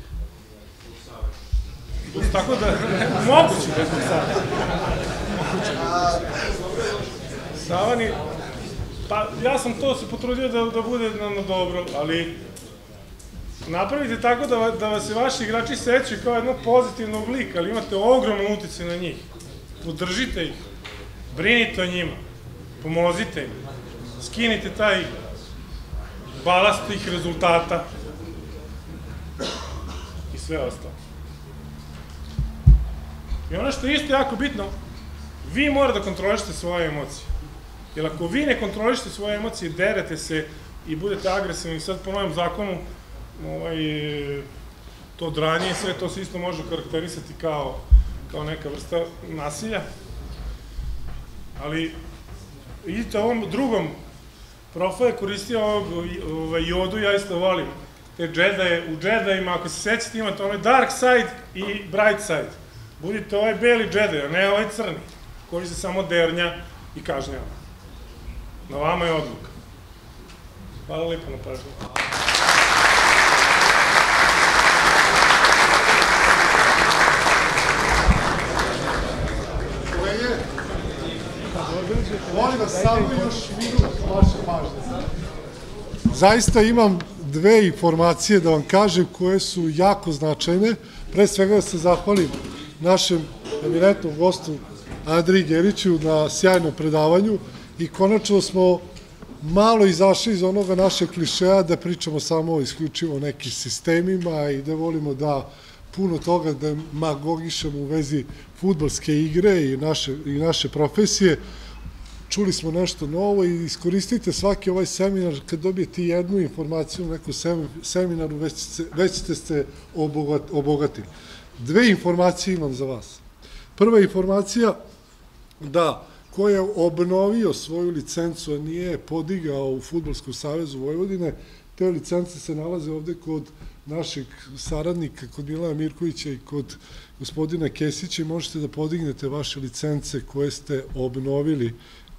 Tako da, moguće da je zbog Save. Moguće da je Savani, pa ja sam to se potrudio da bude na dobro, ali napravite tako da vas i vaši igrači sećaju kao jednog pozitivnog lika, ali imate ogroman uticaj na njih. Podržite ih, brinite o njima, pomozite im, skinite taj balast tih rezultata i sve ostalo. I ono što je isto jako bitno, vi morate da kontrolišete svoje emocije. Jer ako vi ne kontrolišete svoje emocije, derete se i budete agresivni, sad po novim zakonu, to dranje i sve to se isto može karakterisati kao neka vrsta nasilja. Ali, vidite, ovom drugom Profa je koristio ovog Jodu, ja isto volim te Jedi, u Jedijima, ako se sećate, imate onaj Dark Side i Bright Side. Budite ovaj beli Jedi, a ne ovaj crni, koji se samo dernja i kažnjava. Na vama je odluka. Hvala lijepo na pažnju. Kolege, molim vas samo još minut vaše pažnje. Zaista imam dve informacije da vam kažem koje su jako značajne. Pre svega da se zahvalim našem eminentnom gostu Andriji Geriću na sjajnom predavanju i konačno smo malo izašli iz onoga našeg klišeja da pričamo samo isključivo o nekim sistemima i da volimo da puno toga demagogišemo u vezi fudbalske igre i naše profesije. Čuli smo nešto novo i iskoristite svaki ovaj seminar kad dobijete jednu informaciju u nekom seminaru, već ste se obogatili. Dve informacije imam za vas. Prva informacija da ko je obnovio svoju licencu, a nije podigao u Fudbalskom savezu Vojvodine, te licence se nalaze ovde kod našeg saradnika, kod Milana Mirkovića i kod gospodina Kesića i možete da podignete vaše licence koje ste obnovili,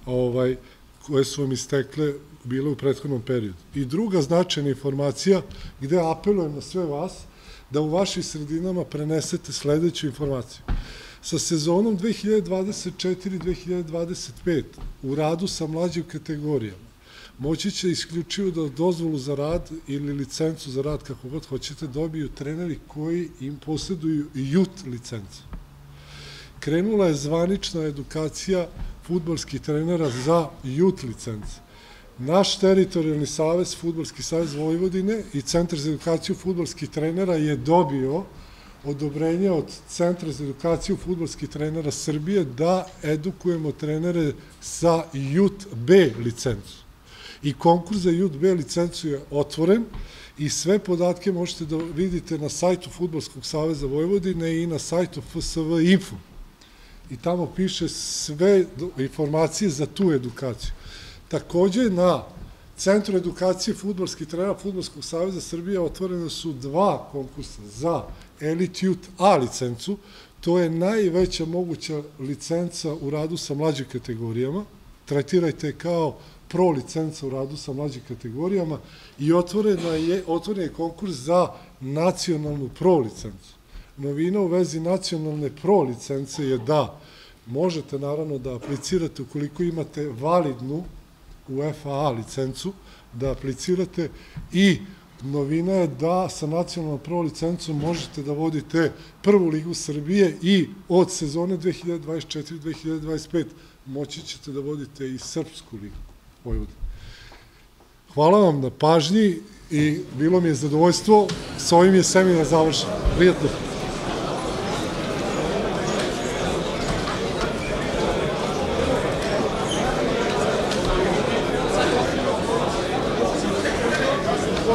koje su vam istekle, bile u prethodnom periodu. I druga značajna informacija, gde apelujem na sve vas, da u vašim sredinama prenesete sledeću informaciju. Sa sezonom dve hiljade dvadeset četiri dve hiljade dvadeset pet u radu sa mlađim kategorijama moći će isključivo da dozvolu za rad ili licencu za rad, kako god hoćete, dobiju treneri koji im posjeduju jut licencu. Krenula je zvanična edukacija fudbalskih trenera za jut licence. Naš teritorijalni savez, Fudbalski savez Vojvodine i Centar za edukaciju fudbalskih trenera je dobio odobrenje od Centra za edukaciju fudbalskih trenera Srbije da edukujemo trenere sa jut B licencu. I konkurs za jut B licencu je otvoren i sve podatke možete da vidite na sajtu Fudbalskog saveza Vojvodine i na sajtu F S V info. I tamo piše sve informacije za tu edukaciju. Takođe na Centru edukacije fudbalskih trenera Fudbalskog saveza Srbije otvorene su dva konkursa za Elite Youth A licencu. To je najveća moguća licenca u radu sa mlađim kategorijama. Tretirajte kao pro licenca u radu sa mlađim kategorijama i otvoren je, otvoren je konkurs za nacionalnu pro licencu. Novina u vezi nacionalne pro licence je da možete naravno da aplicirate ukoliko imate validnu u F A A licencu, da aplicirate i novina je da sa nacionalnom pro licencom možete da vodite prvu ligu Srbije i od sezone dve hiljade dvadeset četiri dve hiljade dvadeset pet moći ćete da vodite i srpsku ligu Vojvodine. Hvala vam na pažnji i bilo mi je zadovoljstvo. Sa ovim je seminar završen. Prijatno.